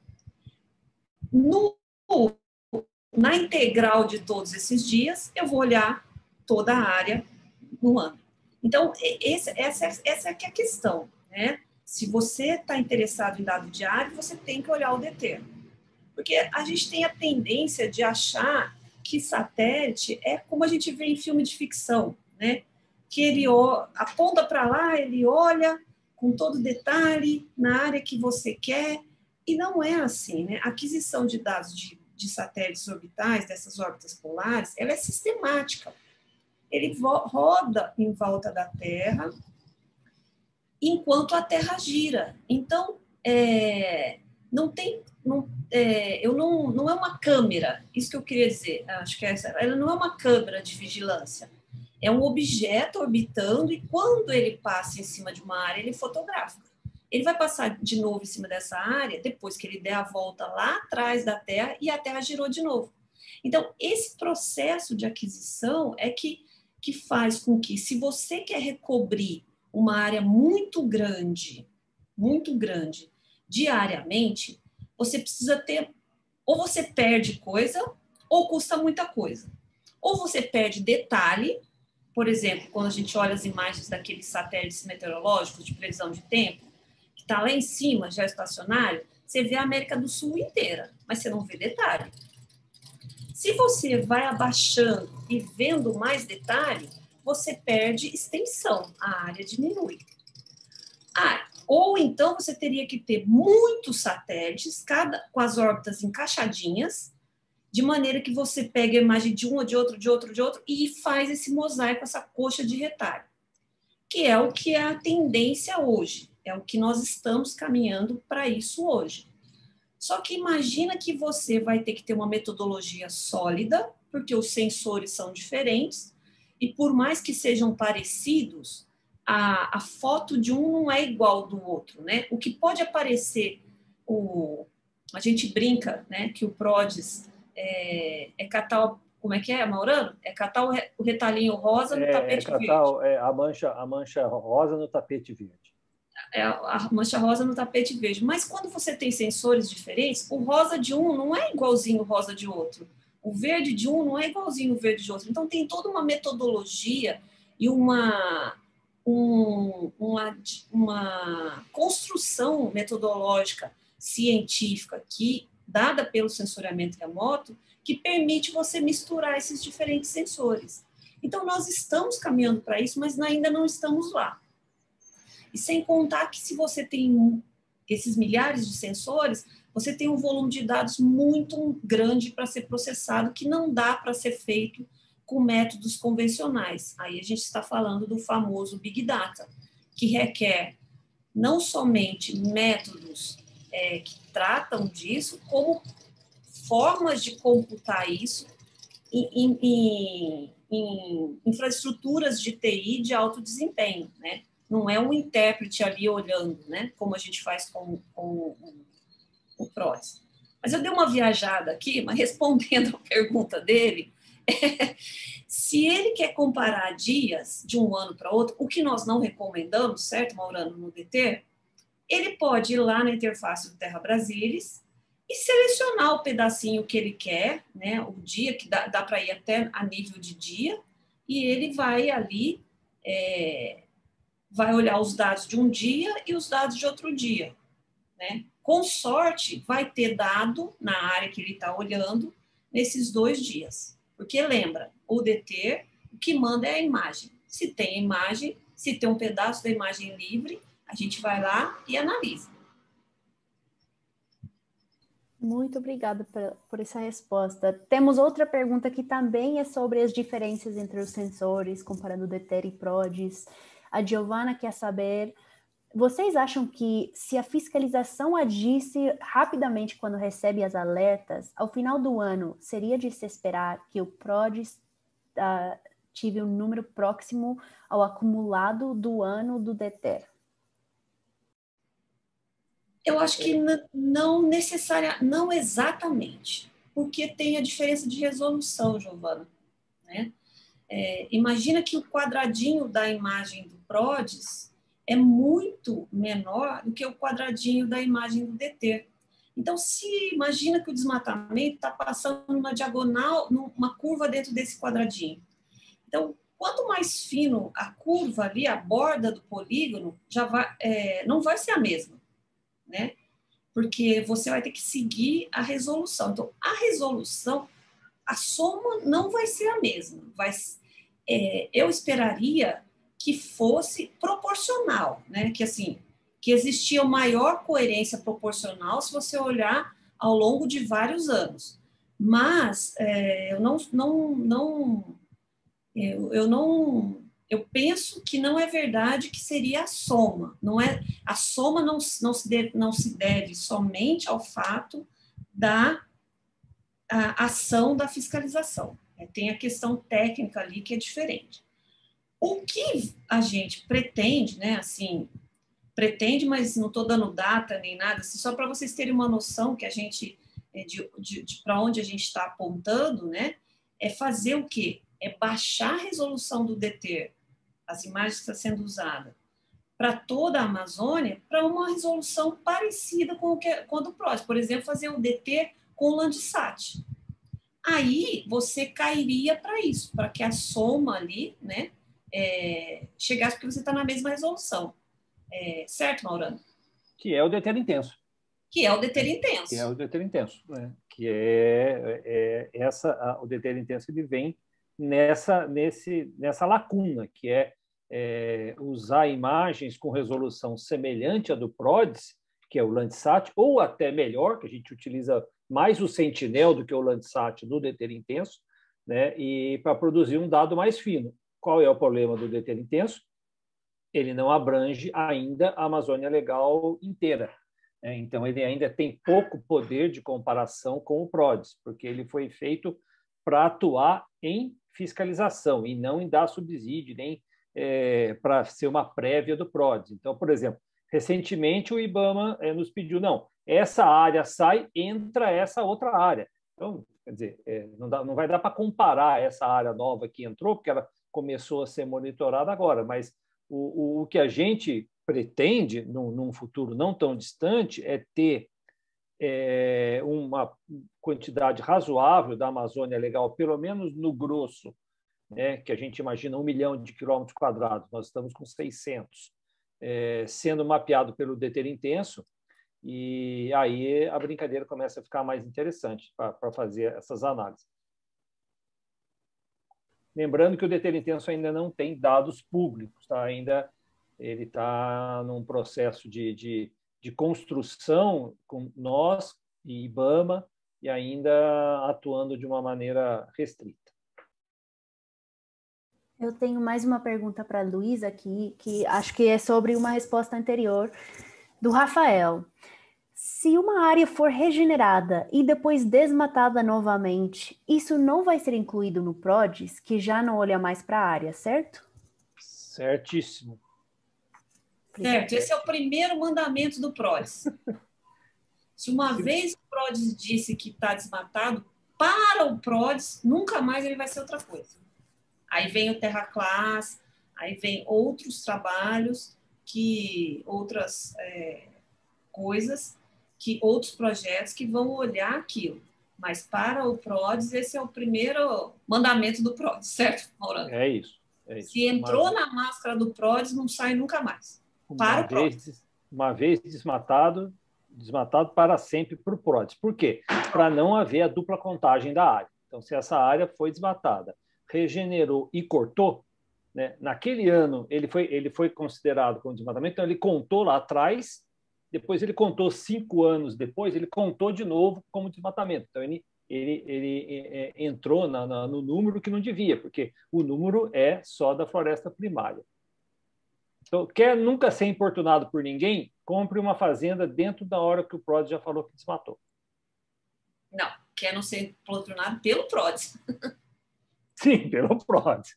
Na integral de todos esses dias, eu vou olhar toda a área no ano. Então, essa é que é a questão, né? Se você está interessado em dado diário, você tem que olhar o DETER. Porque a gente tem a tendência de achar que satélite é como a gente vê em filme de ficção, né? Que ele aponta para lá, ele olha com todo detalhe na área que você quer, e não é assim, né? A aquisição de dados de satélites orbitais, dessas órbitas polares, ela é sistemática. Ele roda em volta da Terra enquanto a Terra gira. Então, não é uma câmera, isso que eu queria dizer, acho que ela não é uma câmera de vigilância, é um objeto orbitando e quando ele passa em cima de uma área, ele fotografa. Ele vai passar de novo em cima dessa área depois que ele der a volta lá atrás da Terra e a Terra girou de novo. Então, esse processo de aquisição é que faz com que, se você quer recobrir uma área muito grande, diariamente, você precisa ter, ou você perde coisa, ou custa muita coisa. Ou você perde detalhe, por exemplo, quando a gente olha as imagens daqueles satélites meteorológicos de previsão de tempo, que está lá em cima, geoestacionário, você vê a América do Sul inteira, mas você não vê detalhe. Se você vai abaixando e vendo mais detalhe, você perde extensão, a área diminui. Ou então você teria que ter muitos satélites, cada com as órbitas encaixadinhas, de maneira que você pega a imagem de um ou de outro, e faz esse mosaico, essa coxa de retalho, que é o que é a tendência hoje, é o que nós estamos caminhando para isso hoje. Só que imagina que você vai ter que ter uma metodologia sólida, porque os sensores são diferentes, e por mais que sejam parecidos, a foto de um não é igual do outro, né? O que pode aparecer, a gente brinca, né, que o PRODES é catar, como é que é, Maurano? É catar o retalhinho rosa no tapete catar, verde. A mancha rosa no tapete verde. A mancha rosa no tapete verde. Mas quando você tem sensores diferentes, o rosa de um não é igualzinho o rosa de outro. O verde de um não é igualzinho o verde de outro. Então, tem toda uma metodologia e uma construção metodológica científica dada pelo sensoriamento remoto, que permite você misturar esses diferentes sensores. Então, nós estamos caminhando para isso, mas ainda não estamos lá. E sem contar que se você tem esses milhares de sensores, você tem um volume de dados muito grande para ser processado, que não dá para ser feito com métodos convencionais. Aí a gente está falando do famoso Big Data, que requer não somente métodos que tratam disso, como formas de computar isso em infraestruturas de TI de alto desempenho, né? Não é um intérprete ali olhando, né? Como a gente faz com o PRODES. Mas eu dei uma viajada aqui, mas respondendo a pergunta dele, se ele quer comparar dias de um ano para outro, o que nós não recomendamos, certo, Maurano, no DT, ele pode ir lá na interface do Terra Brasilis e selecionar o pedacinho que ele quer, né? O dia, que dá para ir até a nível de dia, e ele vai ali, vai olhar os dados de um dia e os dados de outro dia, né? Com sorte, vai ter dado na área que ele está olhando nesses 2 dias. Porque lembra, o DT, o que manda é a imagem. Se tem imagem, se tem um pedaço da imagem livre, a gente vai lá e analisa. Muito obrigada por essa resposta. Temos outra pergunta que também é sobre as diferenças entre os sensores, comparando DETER e PRODES. A Giovana quer saber, vocês acham que se a fiscalização agisse rapidamente quando recebe as alertas, ao final do ano, seria de se esperar que o PRODES tive um número próximo ao acumulado do ano do DETER? Eu acho que não exatamente, porque tem a diferença de resolução, Giovana, né? Imagina que o quadradinho da imagem do PRODES é muito menor do que o quadradinho da imagem do DT. Então, imagina que o desmatamento está passando numa diagonal, numa curva dentro desse quadradinho. Então, quanto mais fino a curva ali, a borda do polígono, não vai ser a mesma, né? Porque você vai ter que seguir a resolução. Então, a resolução, a soma não vai ser a mesma. Eu esperaria que fosse proporcional, né? Que existia maior coerência proporcional se você olhar ao longo de vários anos. Mas eu penso que não é verdade que seria a soma. A soma não se deve somente ao fato da ação da fiscalização. Tem a questão técnica ali que é diferente. O que a gente pretende, né, assim, mas não estou dando data nem nada, assim, só para vocês terem uma noção que a gente, para onde a gente está apontando, né, é fazer o quê? É baixar a resolução do DETER, as imagens que estão sendo usadas, para toda a Amazônia, para uma resolução parecida com a do PRODES. Por exemplo, fazer o DETER com o Landsat. Aí você cairia para isso, para que a soma ali, né, chegasse, porque você está na mesma resolução. Certo, Maurano? Que é o DETER intenso. Que é o DETER intenso. Que é o DETER intenso. que o DTL intenso ele vem nessa lacuna, que usar imagens com resolução semelhante à do PRODES, que é o Landsat, ou até melhor, que a gente utiliza mais o Sentinel do que o Landsat no DTL intenso, né? E para produzir um dado mais fino. Qual é o problema do DTL intenso? Ele não abrange ainda a Amazônia Legal inteira. Então, ele ainda tem pouco poder de comparação com o PRODES, porque ele foi feito para atuar em fiscalização e não em dar subsídio, nem para ser uma prévia do PRODES. Então, por exemplo, recentemente o IBAMA nos pediu, não, essa área sai, entra essa outra área. Então, quer dizer, não vai dar para comparar essa área nova que entrou, porque ela começou a ser monitorada agora, mas o que a gente pretende, num futuro não tão distante, é ter uma quantidade razoável da Amazônia Legal, pelo menos no grosso, né, que a gente imagina 1 milhão de quilômetros quadrados, nós estamos com 600, sendo mapeado pelo DTL intenso, e aí a brincadeira começa a ficar mais interessante para fazer essas análises. Lembrando que o DTL intenso ainda não tem dados públicos, tá? Ainda ele está num processo de construção com nós e IBAMA e ainda atuando de uma maneira restrita. Eu tenho mais uma pergunta para a Luísa aqui, que acho que é sobre uma resposta anterior do Rafael. Se uma área for regenerada e depois desmatada novamente, isso não vai ser incluído no PRODES, que já não olha mais para a área, certo? Certíssimo. Certo, esse é o primeiro mandamento do PRODES. Se uma vez o PRODES disse que está desmatado, para o PRODES, nunca mais ele vai ser outra coisa. Aí vem o TerraClass, aí vem outros trabalhos, outras coisas, outros projetos que vão olhar aquilo. Mas para o PRODES, esse é o primeiro mandamento do PRODES, certo, Maurano? É isso. Se entrou na máscara do PRODES, não sai nunca mais. Uma vez desmatado para sempre para o PRODES. Por quê? Para não haver a dupla contagem da área. Então, se essa área foi desmatada, regenerou e cortou, né, naquele ano ele foi considerado como desmatamento, então ele contou lá atrás, depois ele contou 5 anos depois, ele contou de novo como desmatamento. Então, ele entrou no número que não devia, porque o número é só da floresta primária. Então, quer nunca ser importunado por ninguém, compre uma fazenda dentro da hora que o PRODES já falou que desmatou. Não, quer não ser importunado pelo PRODES. Sim, pelo PRODES.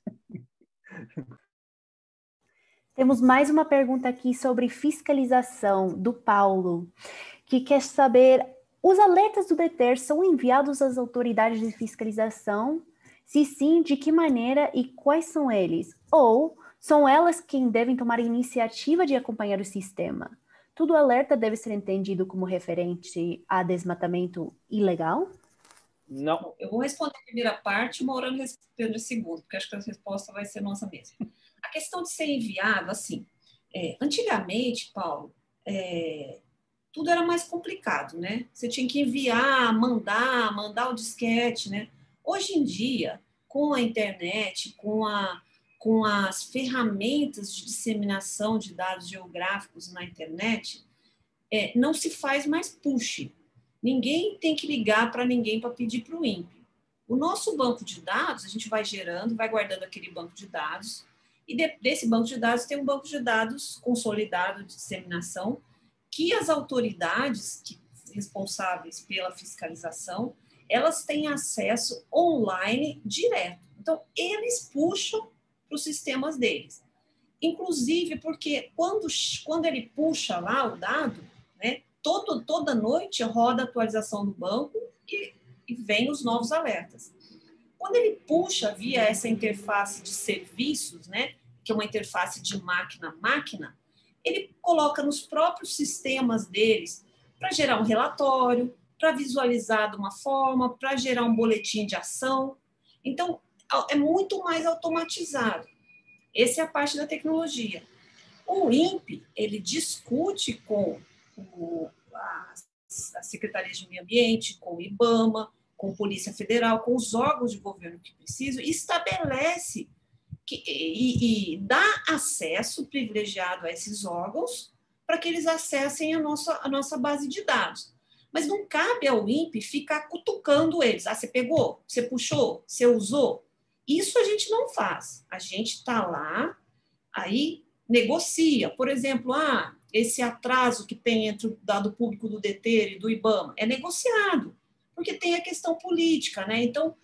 Temos mais uma pergunta aqui sobre fiscalização, do Paulo, que quer saber, os alertas do DETER são enviados às autoridades de fiscalização? Se sim, de que maneira e quais são eles? Ou são elas quem devem tomar a iniciativa de acompanhar o sistema? Todo alerta deve ser entendido como referente a desmatamento ilegal? Não. Eu vou responder a primeira parte, o Maurano responde a segunda, porque acho que a resposta vai ser nossa mesma. A questão de ser enviado, assim, antigamente, Paulo, tudo era mais complicado, né? Você tinha que enviar, mandar o disquete, né? Hoje em dia, com a internet, com as ferramentas de disseminação de dados geográficos na internet, não se faz mais push. Ninguém tem que ligar para ninguém para pedir para o INPE. O nosso banco de dados, a gente vai gerando, vai guardando aquele banco de dados, e desse banco de dados tem um banco de dados consolidado de disseminação, que as autoridades responsáveis pela fiscalização, elas têm acesso online direto. Então, eles puxam para os sistemas deles. Inclusive porque quando ele puxa lá o dado, né, toda noite roda a atualização do banco e vem os novos alertas. Quando ele puxa via essa interface de serviços, né, que é uma interface de máquina a máquina, ele coloca nos próprios sistemas deles para gerar um relatório, para visualizar de uma forma, para gerar um boletim de ação. Então, é muito mais automatizado. Essa é a parte da tecnologia. O INPE, ele discute com as secretarias de meio ambiente, com o IBAMA, com a Polícia Federal, com os órgãos de governo que precisam, e estabelece e dá acesso privilegiado a esses órgãos para que eles acessem a nossa base de dados. Mas não cabe ao INPE ficar cutucando eles. Ah, você pegou? Você puxou? Você usou? Isso a gente não faz. A gente está lá, aí negocia. Por exemplo, esse atraso que tem entre o dado público do DETER e do IBAMA é negociado, porque tem a questão política, né? Então,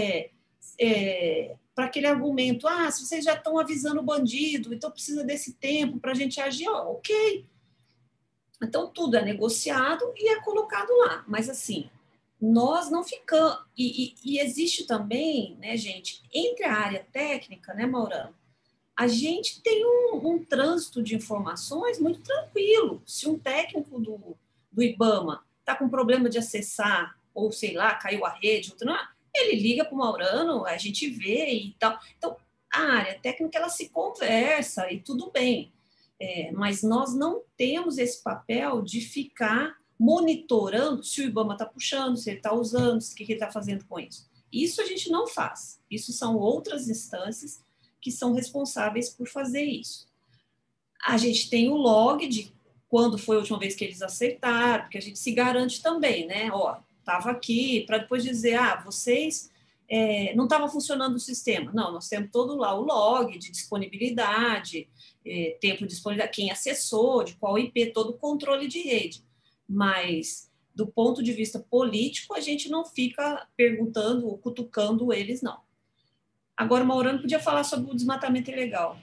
para aquele argumento, se vocês já estão avisando o bandido, então precisa desse tempo para a gente agir, ok. Então, tudo é negociado e é colocado lá. Mas, assim, nós não ficamos... E existe também, né, gente, entre a área técnica, né, Maurano, a gente tem um trânsito de informações muito tranquilo. Se um técnico do IBAMA está com problema de acessar, ou sei lá, caiu a rede, ele liga para o Maurano, a gente vê e tal. Então, a área técnica, ela se conversa e tudo bem. Mas nós não temos esse papel de ficar monitorando se o IBAMA está puxando, se ele está usando, o que ele está fazendo com isso. Isso a gente não faz. Isso são outras instâncias que são responsáveis por fazer isso. A gente tem o log de quando foi a última vez que eles acertaram, porque a gente se garante também, né? Estava aqui, para depois dizer, vocês não estava funcionando o sistema. Não, nós temos todo lá o log de disponibilidade, tempo de disponibilidade, quem acessou, de qual IP, todo o controle de rede. Mas, do ponto de vista político, a gente não fica perguntando ou cutucando eles, não. Agora, o Maurano podia falar sobre o desmatamento ilegal.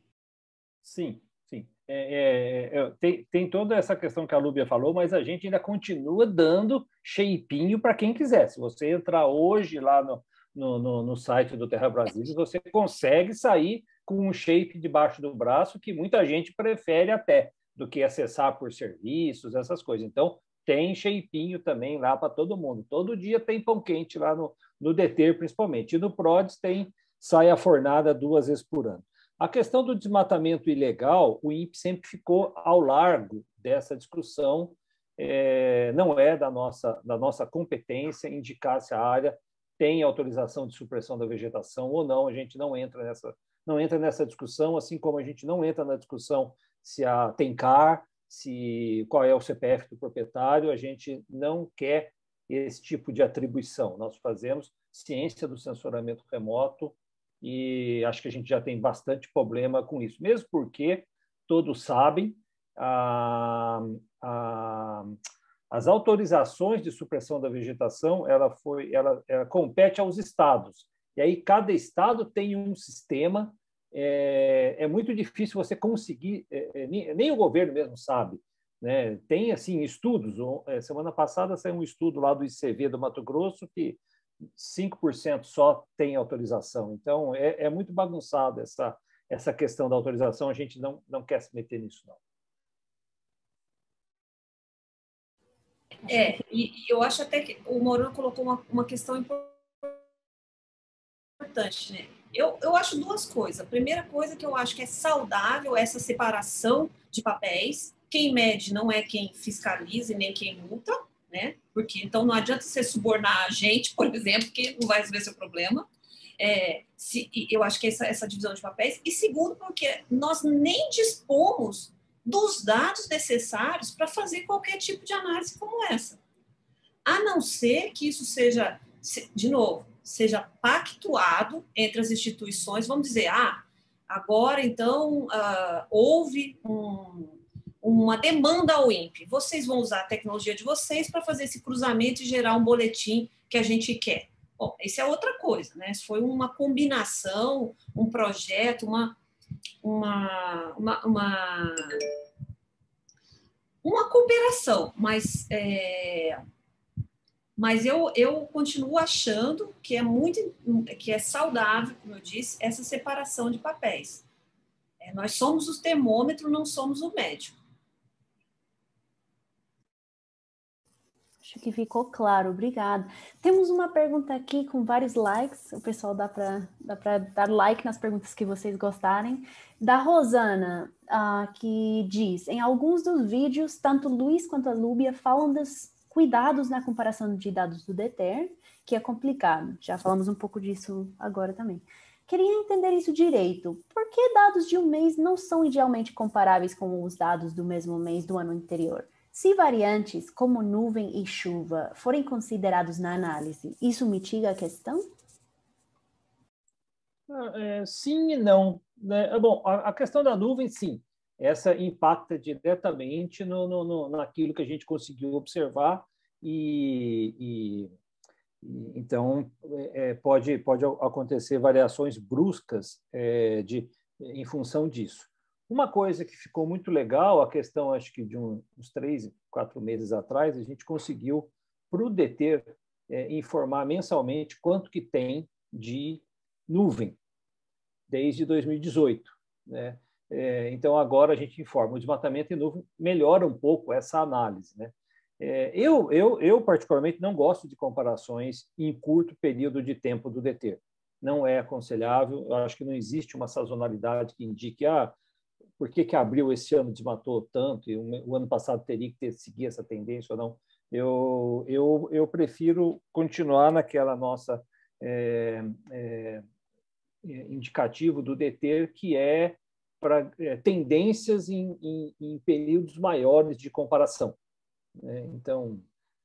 Sim, sim. Tem toda essa questão que a Lúbia falou, mas a gente ainda continua dando shapeinho para quem quiser. Se você entrar hoje lá no site do Terra Brasília, você consegue sair com um shape debaixo do braço que muita gente prefere até do que acessar por serviços, essas coisas. Então, tem shapeinho também lá para todo mundo. Todo dia tem pão quente lá no DETER, principalmente. E no PRODES sai a fornada 2 vezes por ano. A questão do desmatamento ilegal, o INPE sempre ficou ao largo dessa discussão. Não é da nossa competência indicar se a área tem autorização de supressão da vegetação ou não. A gente não entra nessa discussão, assim como a gente não entra na discussão se tem CAR, qual é o CPF do proprietário. A gente não quer esse tipo de atribuição. Nós fazemos ciência do censuramento remoto e acho que a gente já tem bastante problema com isso, mesmo porque todos sabem as autorizações de supressão da vegetação ela compete aos estados, e aí cada estado tem um sistema. É muito difícil você conseguir, nem o governo mesmo sabe, né? Tem assim estudos. Semana passada saiu um estudo lá do ICV do Mato Grosso que 5% só tem autorização. Então, é muito bagunçado essa questão da autorização. A gente não quer se meter nisso, não. E eu acho até que o Maurano colocou uma questão importante, né? Eu acho 2 coisas. A primeira coisa que eu acho que é saudável é essa separação de papéis. Quem mede não é quem fiscaliza e nem quem multa, né? Porque então não adianta você subornar a gente, por exemplo, que não vai resolver seu problema. Eu acho que essa divisão de papéis. E segundo, porque nós nem dispomos dos dados necessários para fazer qualquer tipo de análise como essa. A não ser que isso seja, de novo, seja pactuado entre as instituições. Vamos dizer, agora então houve uma demanda ao INPE. Vocês vão usar a tecnologia de vocês para fazer esse cruzamento e gerar um boletim que a gente quer. Bom, isso é outra coisa, né? Isso foi uma combinação, um projeto, uma cooperação, mas eu continuo achando que é saudável, como eu disse, essa separação de papéis. Nós somos o termômetro, não somos o médico. Acho que ficou claro, obrigada. Temos uma pergunta aqui com vários likes, o pessoal dá para dar like nas perguntas que vocês gostarem. Da Rosana, que diz, em alguns dos vídeos, tanto Luiz quanto a Lúbia falam das cuidados na comparação de dados do DETER, que é complicado. Já falamos um pouco disso agora também. Queria entender isso direito. Por que dados de um mês não são idealmente comparáveis com os dados do mesmo mês do ano anterior? Se variantes como nuvem e chuva forem considerados na análise, isso mitiga a questão? Sim e não, né? Bom, a questão da nuvem, sim. Essa impacta diretamente naquilo que a gente conseguiu observar então pode acontecer variações bruscas em função disso. Uma coisa que ficou muito legal, a questão, acho que de uns 3, 4 meses atrás, a gente conseguiu, para o DETER, informar mensalmente quanto que tem de nuvem desde 2018, né? Então, agora a gente informa. O desmatamento em nuvem melhora um pouco essa análise, né? Eu, particularmente, não gosto de comparações em curto período de tempo do DETER. Não é aconselhável. Eu acho que não existe uma sazonalidade que indique por que abril esse ano desmatou tanto e o ano passado teria que seguir essa tendência ou não. Eu prefiro continuar naquela nossa indicativo do DETER, que é para tendências em períodos maiores de comparação. Então,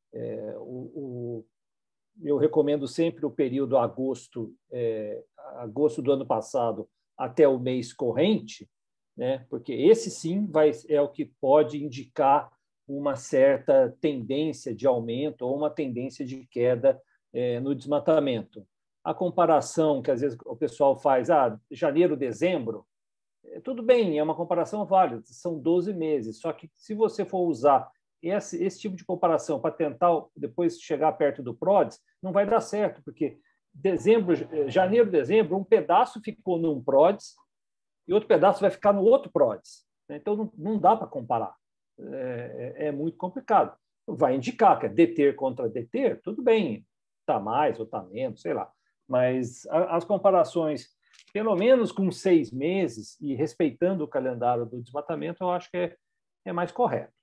eu recomendo sempre o período agosto do ano passado até o mês corrente, né? Porque esse sim é o que pode indicar uma certa tendência de aumento ou uma tendência de queda no desmatamento. A comparação que às vezes o pessoal faz, janeiro, dezembro, tudo bem, é uma comparação válida, são 12 meses, só que se você for usar esse tipo de comparação para tentar depois chegar perto do PRODES, não vai dar certo, porque janeiro, dezembro, um pedaço ficou num PRODES e outro pedaço vai ficar no outro PRODES. Então, não dá para comparar. É muito complicado. Vai indicar que é DETER contra DETER, tudo bem, está mais ou está menos, sei lá. Mas as comparações, pelo menos com 6 meses e respeitando o calendário do desmatamento, eu acho que é mais correto.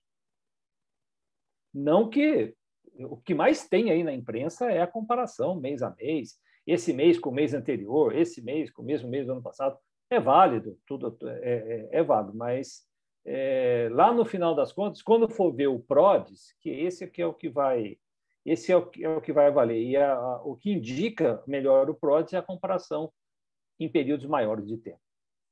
Não que o que mais tem aí na imprensa é a comparação mês a mês, esse mês com o mês anterior, esse mês com o mesmo mês do ano passado. É válido, tudo é válido, mas lá no final das contas, quando for ver o PRODES, que esse aqui é o que vai, esse é o que vai valer. E o que indica melhor o PRODES é a comparação em períodos maiores de tempo.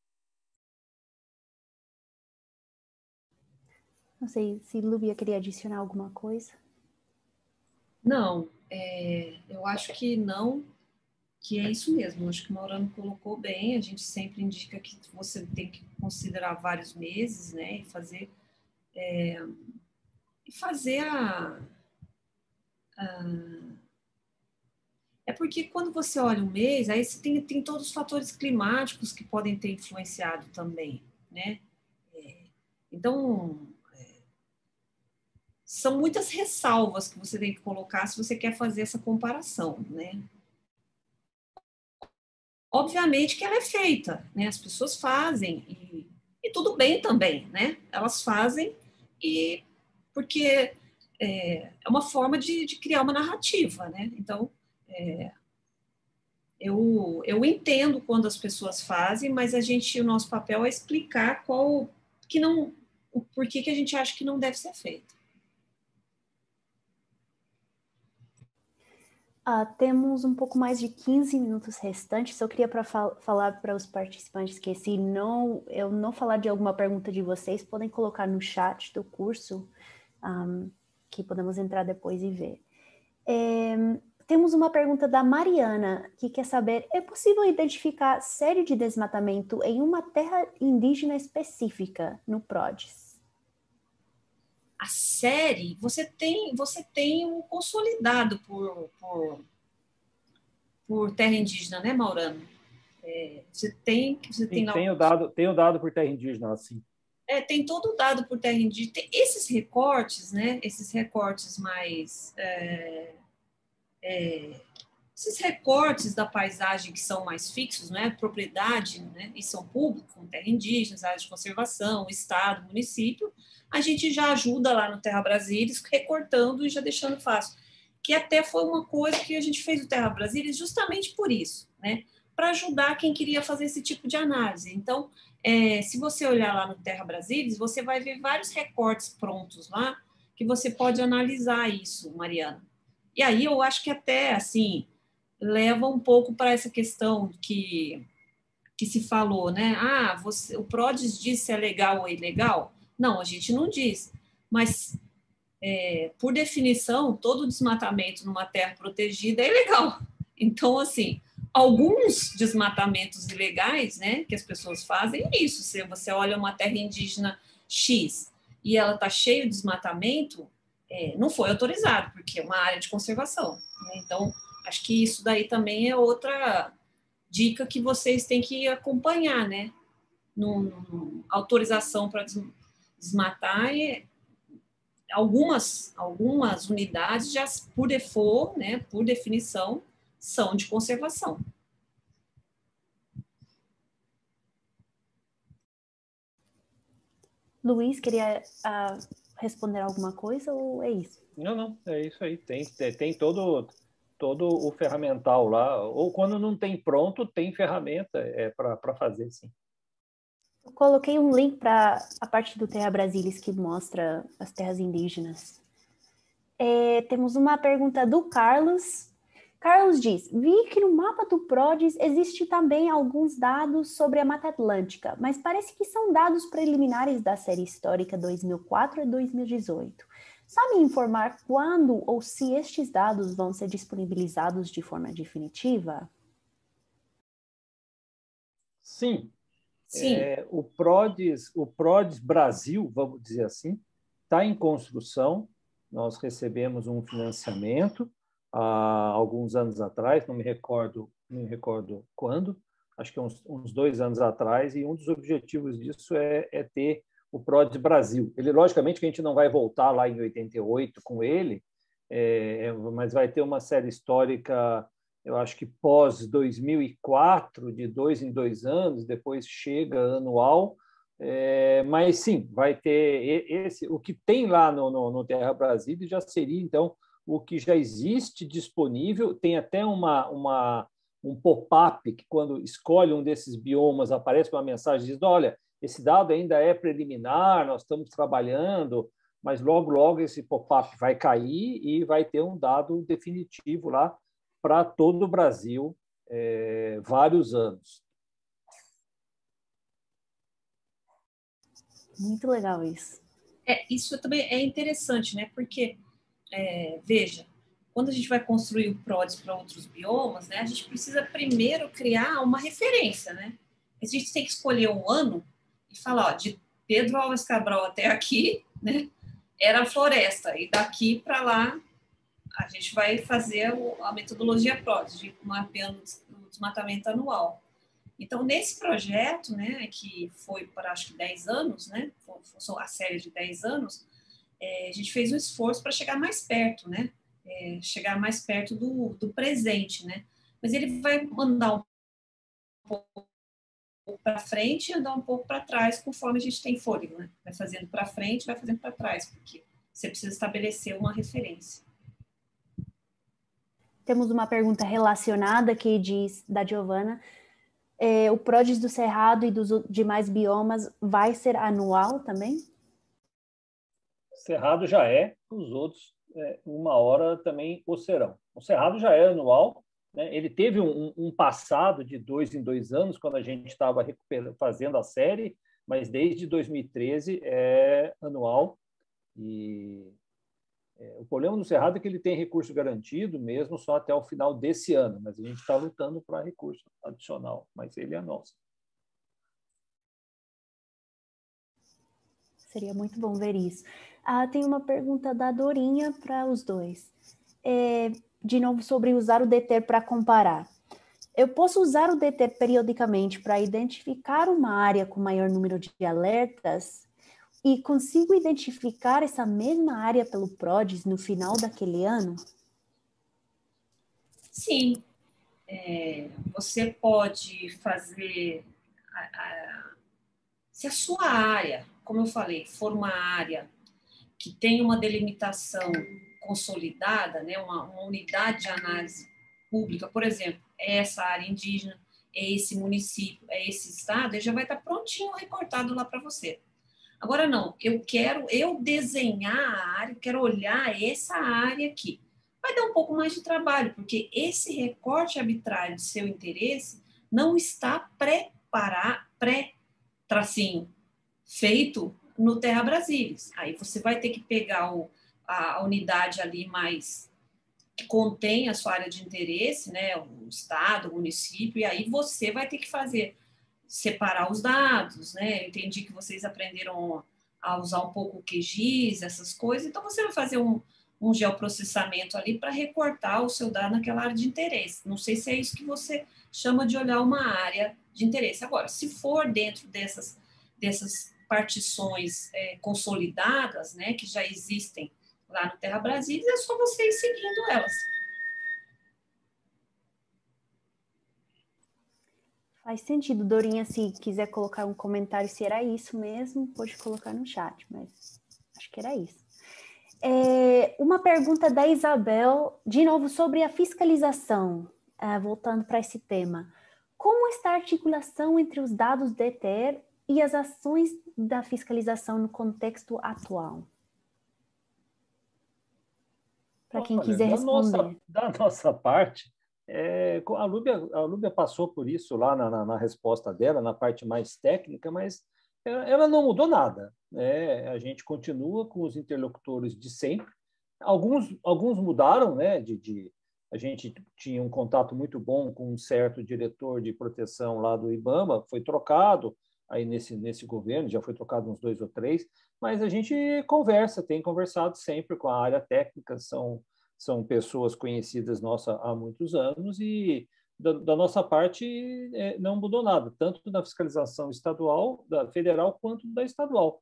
Não sei se Lúbia queria adicionar alguma coisa. Não, eu acho que não, que é isso mesmo. Eu acho que o Maurano colocou bem. A gente sempre indica que você tem que considerar vários meses, né, e fazer É porque quando você olha um mês, aí você tem todos os fatores climáticos que podem ter influenciado também, né? Então, são muitas ressalvas que você tem que colocar se você quer fazer essa comparação, né? Obviamente que ela é feita, né? As pessoas fazem e tudo bem também, né? Elas fazem porque é uma forma de criar uma narrativa, né? Então, eu entendo quando as pessoas fazem, mas o nosso papel é explicar o porquê que a gente acha que não deve ser feito. Temos um pouco mais de 15 minutos restantes. Só queria falar para os participantes que se eu não falar de alguma pergunta de vocês, podem colocar no chat do curso, que podemos entrar depois e ver. Temos uma pergunta da Mariana, que quer saber, é possível identificar série de desmatamento em uma terra indígena específica no PRODES? A série, você tem um consolidado por terra indígena, né, Maurano? Você tem lá... Tem o dado por terra indígena, assim. Tem todo o dado por terra indígena. Tem esses recortes, né? Esses recortes mais esses recortes da paisagem que são mais fixos, né, propriedade, né, e são públicos, como terra indígena, áreas de conservação, estado, município, a gente já ajuda lá no Terra Brasília, recortando e já deixando fácil. Que até foi uma coisa que a gente fez no Terra Brasília justamente por isso, né, para ajudar quem queria fazer esse tipo de análise. Então, se você olhar lá no Terra Brasília, você vai ver vários recortes prontos lá, que você pode analisar isso, Mariana. E aí eu acho que até, assim, leva um pouco para essa questão que se falou, né? Ah, o PRODES diz se é legal ou ilegal? Não, a gente não diz. Mas, por definição, todo desmatamento numa terra protegida é ilegal. Então, assim, alguns desmatamentos ilegais, né, que as pessoas fazem é isso. Se você olha uma terra indígena X e ela está cheia de desmatamento, não foi autorizado, porque é uma área de conservação, né? Então, acho que isso daí também é outra dica que vocês têm que acompanhar, né? Autorização para desmatar, algumas unidades já, por default, né, por definição, são de conservação. Luiz, queria responder alguma coisa ou é isso? Não, é isso aí. Tem todo o ferramental lá. Ou quando não tem pronto, tem ferramenta para fazer, sim. Eu coloquei um link para a parte do Terra Brasilis que mostra as terras indígenas. Temos uma pergunta do Carlos. Carlos diz, vi que no mapa do PRODES existe também alguns dados sobre a Mata Atlântica, mas parece que são dados preliminares da série histórica 2004 e 2018. Sabe informar quando ou se estes dados vão ser disponibilizados de forma definitiva? Sim. Sim. O PRODES Brasil, vamos dizer assim, está em construção. Nós recebemos um financiamento há alguns anos atrás, não me recordo quando, acho que uns 2 anos atrás, e um dos objetivos disso é ter o PRODES Brasil. Ele, logicamente, que a gente não vai voltar lá em 88 com ele, mas vai ter uma série histórica, eu acho que pós 2004, de 2 em 2 anos, depois chega anual, mas sim, vai ter o que tem lá no Terra Brasília já seria, então, o que já existe disponível. Tem até um pop-up que, quando escolhe um desses biomas, aparece uma mensagem dizendo, olha, esse dado ainda é preliminar, nós estamos trabalhando, mas logo esse pop-up vai cair e vai ter um dado definitivo lá para todo o Brasil, vários anos. Muito legal isso. Isso também é interessante, né? Porque, veja, quando a gente vai construir o PRODES para outros biomas, né, a gente precisa primeiro criar uma referência, né? A gente tem que escolher um ano e falar, ó, de Pedro Álvares Cabral até aqui, né, era floresta, e daqui para lá a gente vai fazer a metodologia PRODES, de mapeando o desmatamento anual. Então, nesse projeto, né, que foi por acho que 10 anos, né, foi a série de 10 anos, a gente fez um esforço para chegar mais perto, né, chegar mais perto do presente, né, mas ele vai andar um pouco para frente e andar um pouco para trás, conforme a gente tem fôlego, né, vai fazendo para frente, vai fazendo para trás, porque você precisa estabelecer uma referência. Temos uma pergunta relacionada que diz, da Giovana, o PRODES do Cerrado e dos demais biomas vai ser anual também? Cerrado já os outros, uma hora também o serão. O Cerrado já é anual, né? Ele teve um passado de 2 em 2 anos, quando a gente estava fazendo a série, mas desde 2013 é anual. E o problema do Cerrado é que ele tem recurso garantido mesmo só até o final desse ano, mas a gente está lutando para recurso adicional, mas ele é nosso. Seria muito bom ver isso. Tem uma pergunta da Dorinha para os dois. De novo, sobre usar o DETER para comparar. Eu posso usar o DETER periodicamente para identificar uma área com maior número de alertas e consigo identificar essa mesma área pelo PRODES no final daquele ano? Sim, Você pode fazer, se a sua área, como eu falei, for uma área que tem uma delimitação consolidada, né, uma unidade de análise pública, por exemplo, é essa área indígena, é esse município, é esse estado, ele já vai estar prontinho recortado lá para você. Agora não, eu desenhar a área, quero olhar essa área aqui. Vai dar um pouco mais de trabalho, porque esse recorte arbitrário de seu interesse não está tracinho, feito no Terra Brasilis. Aí você vai ter que pegar a unidade ali mais que contém a sua área de interesse, né, o estado, o município, e aí você vai ter que separar os dados, né? Eu entendi que vocês aprenderam a usar um pouco o QGIS, essas coisas, então você vai fazer um geoprocessamento ali para recortar o seu dado naquela área de interesse. Não sei se é isso que você chama de olhar uma área de interesse. Agora, se for dentro dessas partições consolidadas, né, que já existem lá no Terra Brasilis, é só você ir seguindo elas. Faz sentido, Dorinha, se quiser colocar um comentário se era isso mesmo, pode colocar no chat, mas acho que era isso. Uma pergunta da Isabel, de novo, sobre a fiscalização, voltando para esse tema. Como está a articulação entre os dados do ETER e as ações da fiscalização no contexto atual? Para quem quiser responder. Da nossa parte, a Lúbia passou por isso lá na resposta dela, na parte mais técnica, mas ela não mudou nada. A gente continua com os interlocutores de sempre. Alguns mudaram, né? A gente tinha um contato muito bom com um certo diretor de proteção lá do IBAMA, foi trocado aí nesse governo, já foi trocado uns 2 ou 3, mas a gente tem conversado sempre com a área técnica, são pessoas conhecidas nossas há muitos anos e da nossa parte não mudou nada, tanto na fiscalização estadual, da federal, quanto da estadual.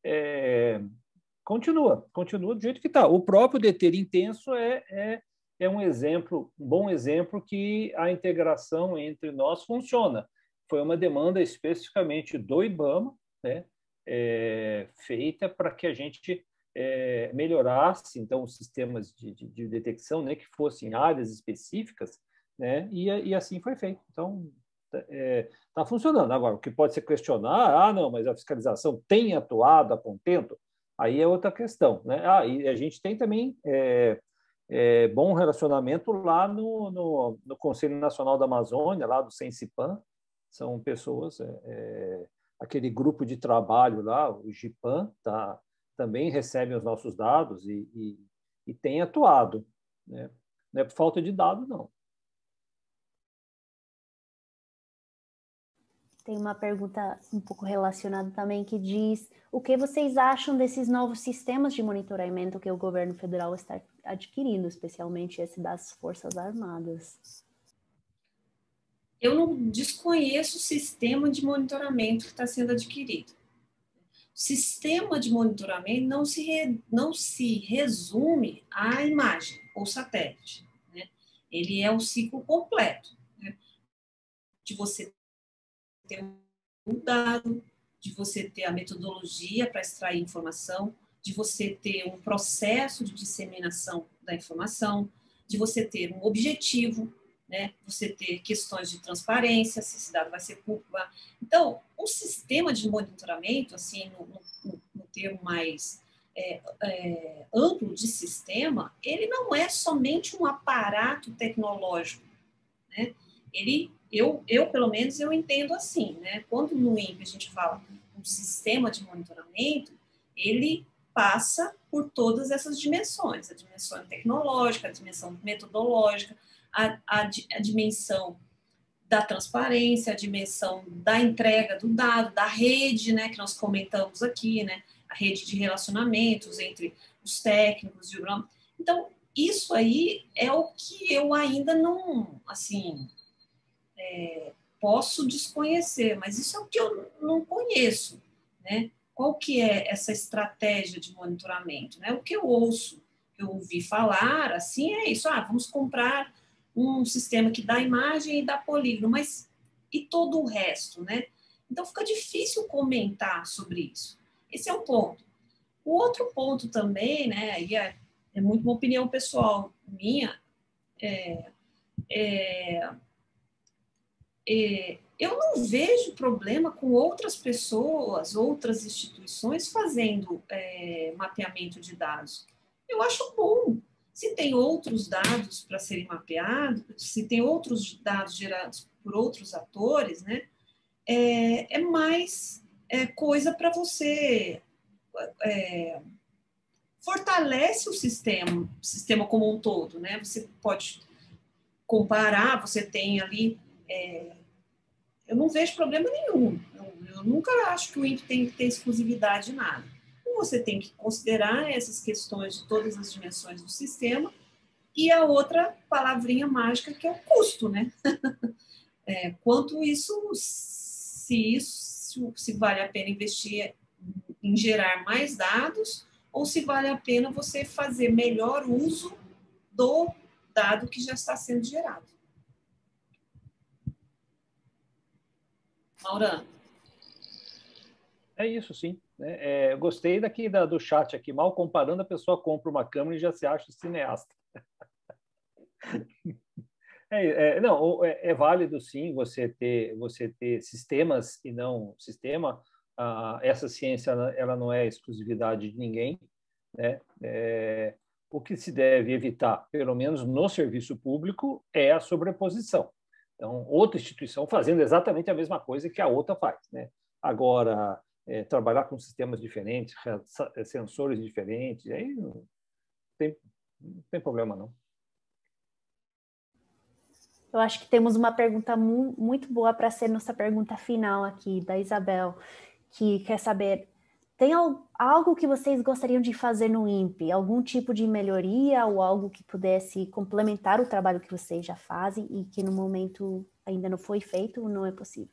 Continua do jeito que está. O próprio DETER Intenso é um bom exemplo que a integração entre nós funciona. Foi uma demanda especificamente do IBAMA, né, feita para que a gente melhorasse então os sistemas de detecção, né, que fossem áreas específicas, né, e assim foi feito. Então está funcionando. Agora, o que pode ser questionar, não, mas a fiscalização tem atuado a contento, aí é outra questão, né? E a gente tem também bom relacionamento lá no Conselho Nacional da Amazônia, lá do Sensipan, são pessoas, aquele grupo de trabalho lá, o GIPAM, também recebem os nossos dados e tem atuado, né? Não é por falta de dados, não. Tem uma pergunta um pouco relacionada também que diz: o que vocês acham desses novos sistemas de monitoramento que o governo federal está adquirindo, especialmente esse das Forças Armadas? Eu não desconheço o sistema de monitoramento que está sendo adquirido. O sistema de monitoramento não se resume à imagem ou satélite, né? Ele é o ciclo completo, né? De você ter um dado, de você ter a metodologia para extrair informação, de você ter um processo de disseminação da informação, de você ter um objetivo, né? Você ter questões de transparência, se esse dado vai ser público. Então, um sistema de monitoramento, assim, no termo mais amplo de sistema, ele não é somente um aparato tecnológico, né? Eu, pelo menos, eu entendo assim, né? Quando no INPE a gente fala um sistema de monitoramento, ele passa por todas essas dimensões, a dimensão tecnológica, a dimensão metodológica, a dimensão da transparência, a dimensão da entrega do dado, da rede, né, que nós comentamos aqui, né, a rede de relacionamentos entre os técnicos e o programa. Então, isso aí é o que eu ainda não, assim, posso desconhecer, mas isso é o que eu não conheço, né? Qual que é essa estratégia de monitoramento, né? O que eu ouvi falar, assim, é isso, vamos comprar um sistema que dá imagem e dá polígono, mas e todo o resto, né? Então fica difícil comentar sobre isso. Esse é um ponto. O outro ponto também, né, e é muito uma opinião pessoal minha, eu não vejo problema com outras pessoas, outras instituições fazendo mapeamento de dados. Eu acho bom. Se tem outros dados para serem mapeados, se tem outros dados gerados por outros atores, né, é mais coisa para você fortalece o sistema como um todo, né? Você pode comparar, você tem ali eu não vejo problema nenhum. Eu nunca acho que o INPE tem que ter exclusividade de nada. Você tem que considerar essas questões de todas as dimensões do sistema e a outra palavrinha mágica que é o custo, né? Quanto se vale a pena investir em gerar mais dados ou se vale a pena você fazer melhor uso do dado que já está sendo gerado. Maurano. É isso, sim. Eu gostei do chat aqui. Mal comparando, a pessoa compra uma câmera e já se acha cineasta. Não, é válido, sim, você ter sistemas e não sistema. Essa ciência ela não é exclusividade de ninguém, né? O que se deve evitar, pelo menos no serviço público, é a sobreposição. Então, outra instituição fazendo exatamente a mesma coisa que a outra faz, né? Agora, trabalhar com sistemas diferentes, sensores diferentes, aí não tem problema, não. Eu acho que temos uma pergunta muito boa para ser nossa pergunta final aqui, da Isabel, que quer saber, tem algo que vocês gostariam de fazer no INPE? Algum tipo de melhoria ou algo que pudesse complementar o trabalho que vocês já fazem e que no momento ainda não foi feito ou não é possível?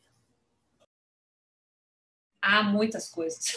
Há muitas coisas.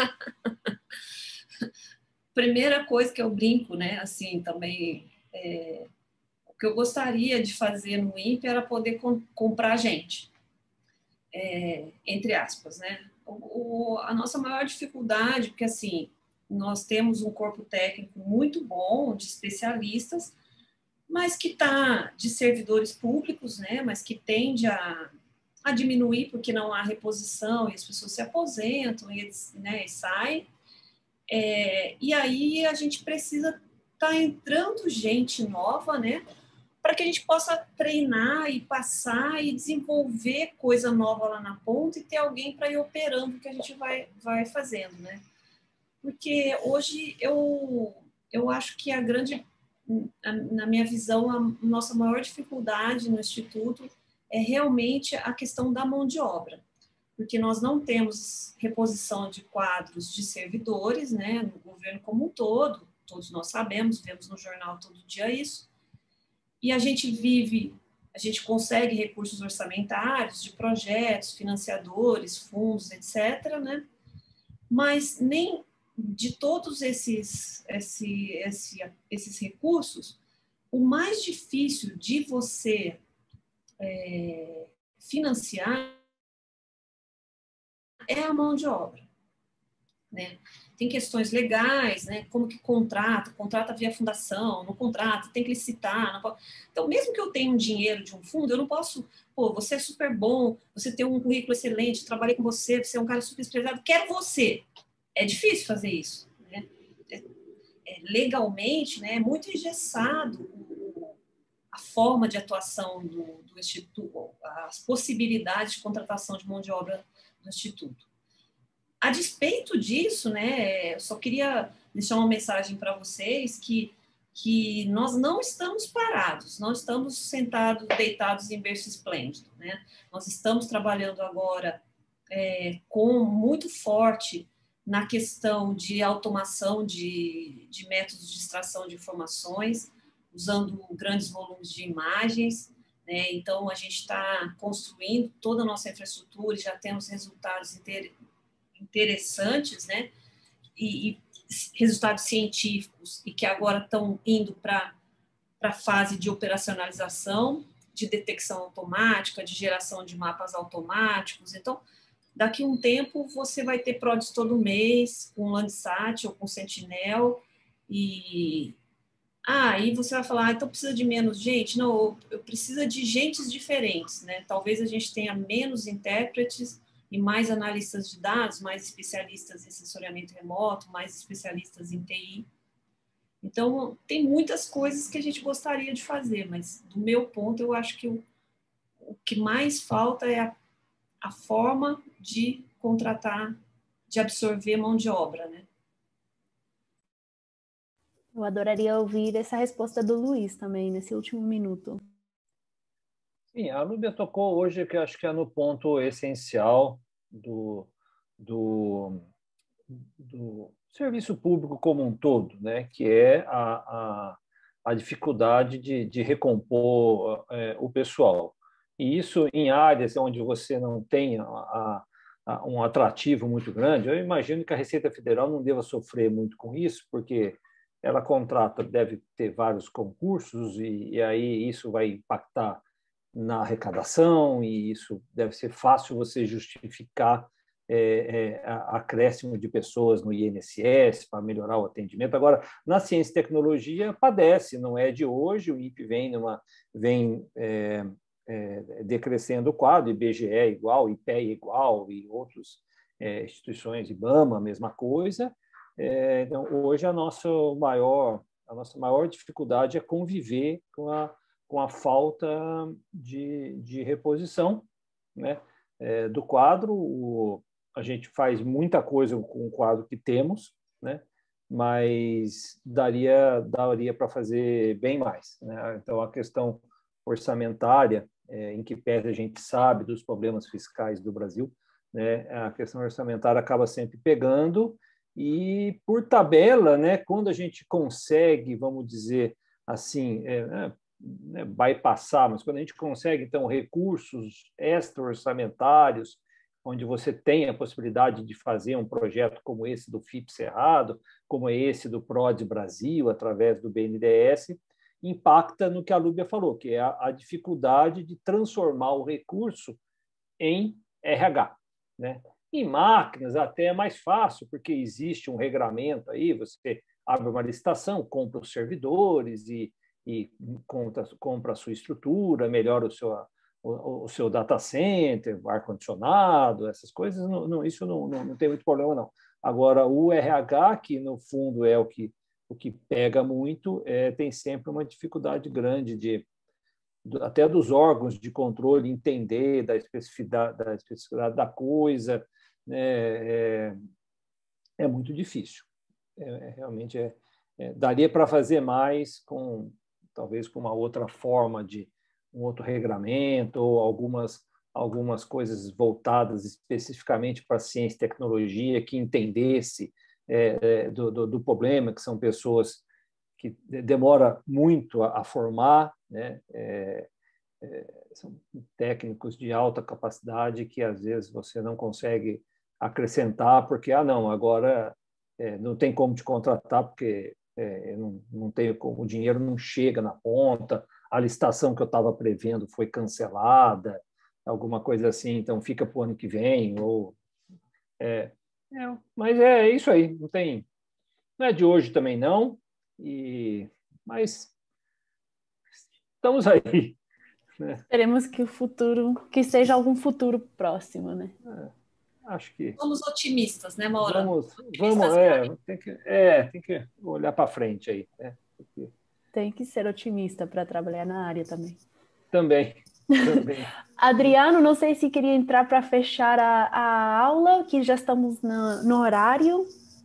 Primeira coisa que eu brinco, né, assim, também, o que eu gostaria de fazer no INPE era poder comprar gente, entre aspas, né? A nossa maior dificuldade, porque assim, nós temos um corpo técnico muito bom, de especialistas, mas que está de servidores públicos, né, mas que tende a diminuir porque não há reposição e as pessoas se aposentam e saem. E aí a gente precisa estar entrando gente nova, né, para que a gente possa treinar e passar e desenvolver coisa nova lá na ponta e ter alguém para ir operando o que a gente vai fazendo, né? Porque hoje eu acho que na minha visão, a nossa maior dificuldade no Instituto é realmente a questão da mão de obra, porque nós não temos reposição de quadros de servidores, né, no governo como um todo, todos nós sabemos, vemos no jornal todo dia isso, e a gente consegue recursos orçamentários de projetos, financiadores, fundos, etc., né, mas nem de todos esses recursos, o mais difícil de você financiar é a mão de obra, né? Tem questões legais, né? Como que contrata via fundação, não contrata, tem que licitar. Não pode... Então, mesmo que eu tenha um dinheiro de um fundo, eu não posso, você é super bom, você tem um currículo excelente, trabalhei com você, você é um cara super desprezado, quero você. É difícil fazer isso, né? Legalmente, né? É muito engessado a forma de atuação do Instituto, as possibilidades de contratação de mão de obra do Instituto. A despeito disso, né, eu só queria deixar uma mensagem para vocês que nós não estamos parados, não estamos sentados, deitados em berço esplêndido, né? Nós estamos trabalhando agora com muito forte na questão de automação de métodos de extração de informações, usando grandes volumes de imagens, né? Então, a gente está construindo toda a nossa infraestrutura e já temos resultados interessantes, né? E resultados científicos e que agora estão indo para para a fase de operacionalização, de detecção automática, de geração de mapas automáticos. Então, daqui a um tempo, você vai ter PRODES todo mês, com Landsat ou com Sentinel, e aí você vai falar, então precisa de menos gente? Não, eu preciso de gentes diferentes, né? Talvez a gente tenha menos intérpretes e mais analistas de dados, mais especialistas em sensoriamento remoto, mais especialistas em TI. Então, tem muitas coisas que a gente gostaria de fazer, mas do meu ponto, eu acho que o que mais falta é a forma de contratar, de absorver mão de obra, né? Eu adoraria ouvir essa resposta do Luiz também, nesse último minuto. Sim, a Núbia tocou hoje, que eu acho que é no ponto essencial do serviço público como um todo, né? Que é a dificuldade de recompor o pessoal. E isso em áreas onde você não tem um atrativo muito grande, eu imagino que a Receita Federal não deva sofrer muito com isso, porque ela contrata, deve ter vários concursos, e aí isso vai impactar na arrecadação, e isso deve ser fácil você justificar acréscimo de pessoas no INSS para melhorar o atendimento. Agora, na ciência e tecnologia, padece, não é de hoje, o INPE vem decrescendo o quadro, IBGE é igual, IPEA é igual, e outras instituições, IBAMA, a mesma coisa. Então, hoje a nossa maior dificuldade é conviver com a falta de reposição, né, do quadro. A gente faz muita coisa com o quadro que temos, né, mas daria para fazer bem mais, né? Então, a questão orçamentária, em que pese a gente sabe dos problemas fiscais do Brasil, né, a questão orçamentária acaba sempre pegando, e por tabela, né, quando a gente consegue, vamos dizer assim, bypassar, mas quando a gente consegue, então, recursos extra-orçamentários, onde você tem a possibilidade de fazer um projeto como esse do FIP Cerrado, como esse do PRODES Brasil, através do BNDES, impacta no que a Lúbia falou, que é a dificuldade de transformar o recurso em RH, né? Em máquinas até é mais fácil, porque existe um regramento aí, você abre uma licitação, compra os servidores e compra a sua estrutura, melhora o seu data center, ar-condicionado, essas coisas, isso não tem muito problema, não. Agora, o RH, que no fundo é o que pega muito, tem sempre uma dificuldade grande até dos órgãos de controle entender da especificidade da coisa, né? É muito difícil. Realmente daria para fazer mais talvez com uma outra forma um outro regramento, ou algumas coisas voltadas especificamente para a ciência e tecnologia, que entendesse do problema, que são pessoas que demora muito a formar, né? São técnicos de alta capacidade que às vezes você não consegue acrescentar porque não, agora não tem como te contratar porque não tenho como, o dinheiro não chega na ponta, a licitação que eu estava prevendo foi cancelada, alguma coisa assim, então fica para o ano que vem, mas é isso aí, não é de hoje também não, mas estamos aí, né? Esperemos que seja algum futuro próximo, né? Acho que somos otimistas, né, Maura? vamos, tem que olhar para frente aí, né? Tem que ser otimista para trabalhar na área também. Também. Adriano, não sei se queria entrar para fechar a aula, que já estamos no horário.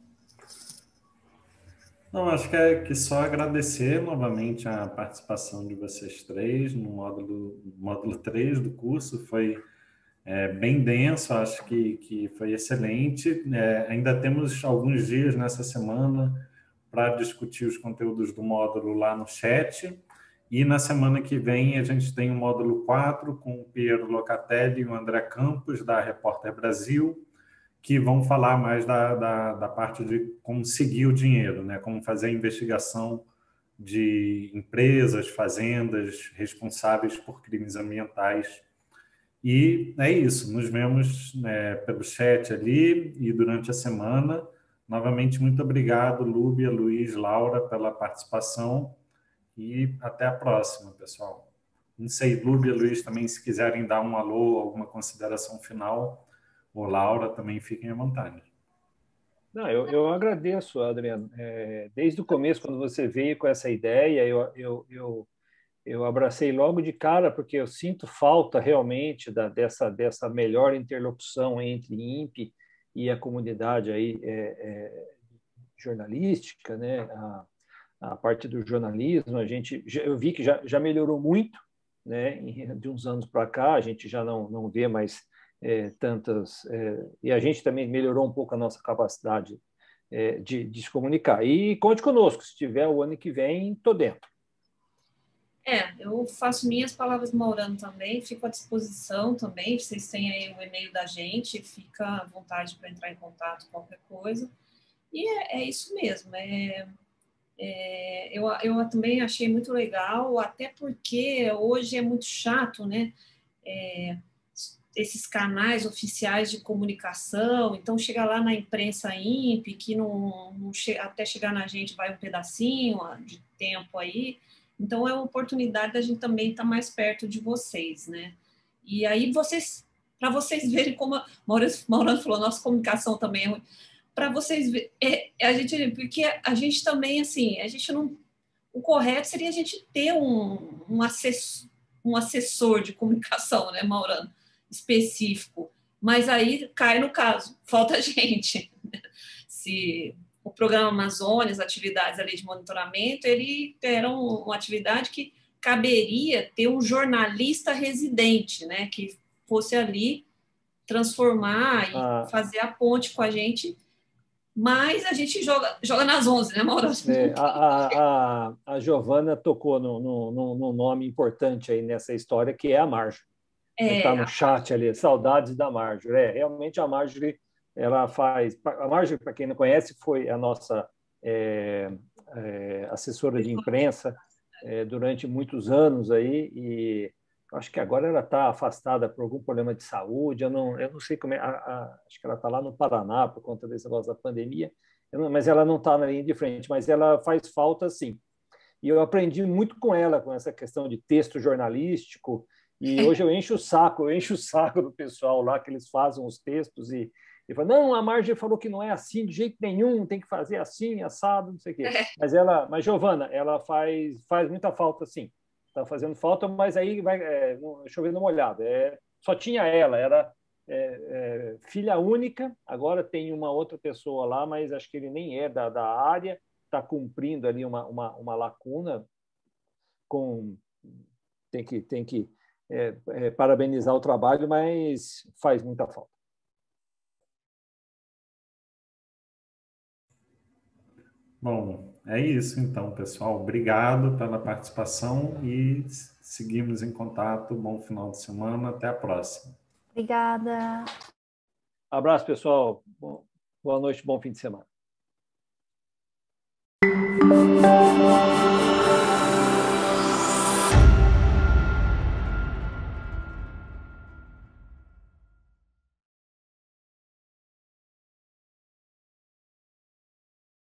Não, acho que só agradecer novamente a participação de vocês três no módulo 3 do curso. Foi bem denso, acho que foi excelente. Ainda temos alguns dias nessa semana para discutir os conteúdos do módulo lá no chat. E na semana que vem a gente tem o módulo 4 com o Piero Locatelli e o André Campos, da Repórter Brasil, que vão falar mais da parte de como seguir o dinheiro, né? Como fazer a investigação de empresas, fazendas responsáveis por crimes ambientais. E é isso, nos vemos, né, pelo chat ali e durante a semana. Novamente, muito obrigado, Lúbia, Luiz, Laura, pela participação e até a próxima, pessoal. Não sei, Lúbia, Luiz, também, se quiserem dar um alô, alguma consideração final, ou Laura, também fiquem à vontade. Não, eu agradeço, Adriano. Desde o começo, quando você veio com essa ideia, eu abracei logo de cara, porque eu sinto falta realmente dessa melhor interlocução entre INPE e a comunidade aí, jornalística, né? A parte do jornalismo, eu vi que já melhorou muito, né? De uns anos para cá, a gente já não vê mais tantas... e a gente também melhorou um pouco a nossa capacidade de se comunicar. E conte conosco, se tiver o ano que vem, estou dentro. Eu faço minhas palavras Maurano também, fico à disposição também, vocês têm aí o e-mail da gente, fica à vontade para entrar em contato, qualquer coisa. E é isso mesmo, eu também achei muito legal, até porque hoje é muito chato, né? Esses canais oficiais de comunicação, então chega lá na imprensa INPE, que até chegar na gente vai um pedacinho de tempo aí, então é uma oportunidade da gente também estar mais perto de vocês, né? E aí para vocês verem como a Maurano falou, nossa comunicação também é ruim, para vocês verem, porque a gente também, assim, a gente não... O correto seria a gente ter um assessor de comunicação, né, Maurano? Específico, mas aí cai no caso, falta gente. Se o programa Amazônia, as atividades ali de monitoramento, ele era uma atividade que caberia ter um jornalista residente, né, que fosse ali transformar e fazer a ponte com a gente, mas a gente joga nas 11, né, Mauro? A Giovana tocou num nome importante aí nessa história, que é a Marjorie. Está no chat ali, saudades da Marjorie. Realmente a Marjorie, ela faz... A Marjorie, para quem não conhece, foi a nossa assessora de imprensa durante muitos anos aí, e acho que agora ela está afastada por algum problema de saúde, eu não sei como é, acho que ela está lá no Paraná por conta desse negócio da pandemia, mas ela não está na linha de frente, mas ela faz falta sim. E eu aprendi muito com ela, com essa questão de texto jornalístico, e hoje eu encho o saco do pessoal lá, que eles fazem os textos e falam, não, a Marjorie falou que não é assim de jeito nenhum, tem que fazer assim, assado, não sei o quê. Mas Giovana, ela faz muita falta, sim. Está fazendo falta, mas aí vai chovendo molhado. Só tinha ela, era filha única, agora tem uma outra pessoa lá, mas acho que ele nem é da área, está cumprindo ali uma lacuna, tem que parabenizar o trabalho, mas faz muita falta. Bom, é isso então, pessoal. Obrigado pela participação e seguimos em contato. Bom final de semana. Até a próxima. Obrigada. Abraço, pessoal. Boa noite, bom fim de semana.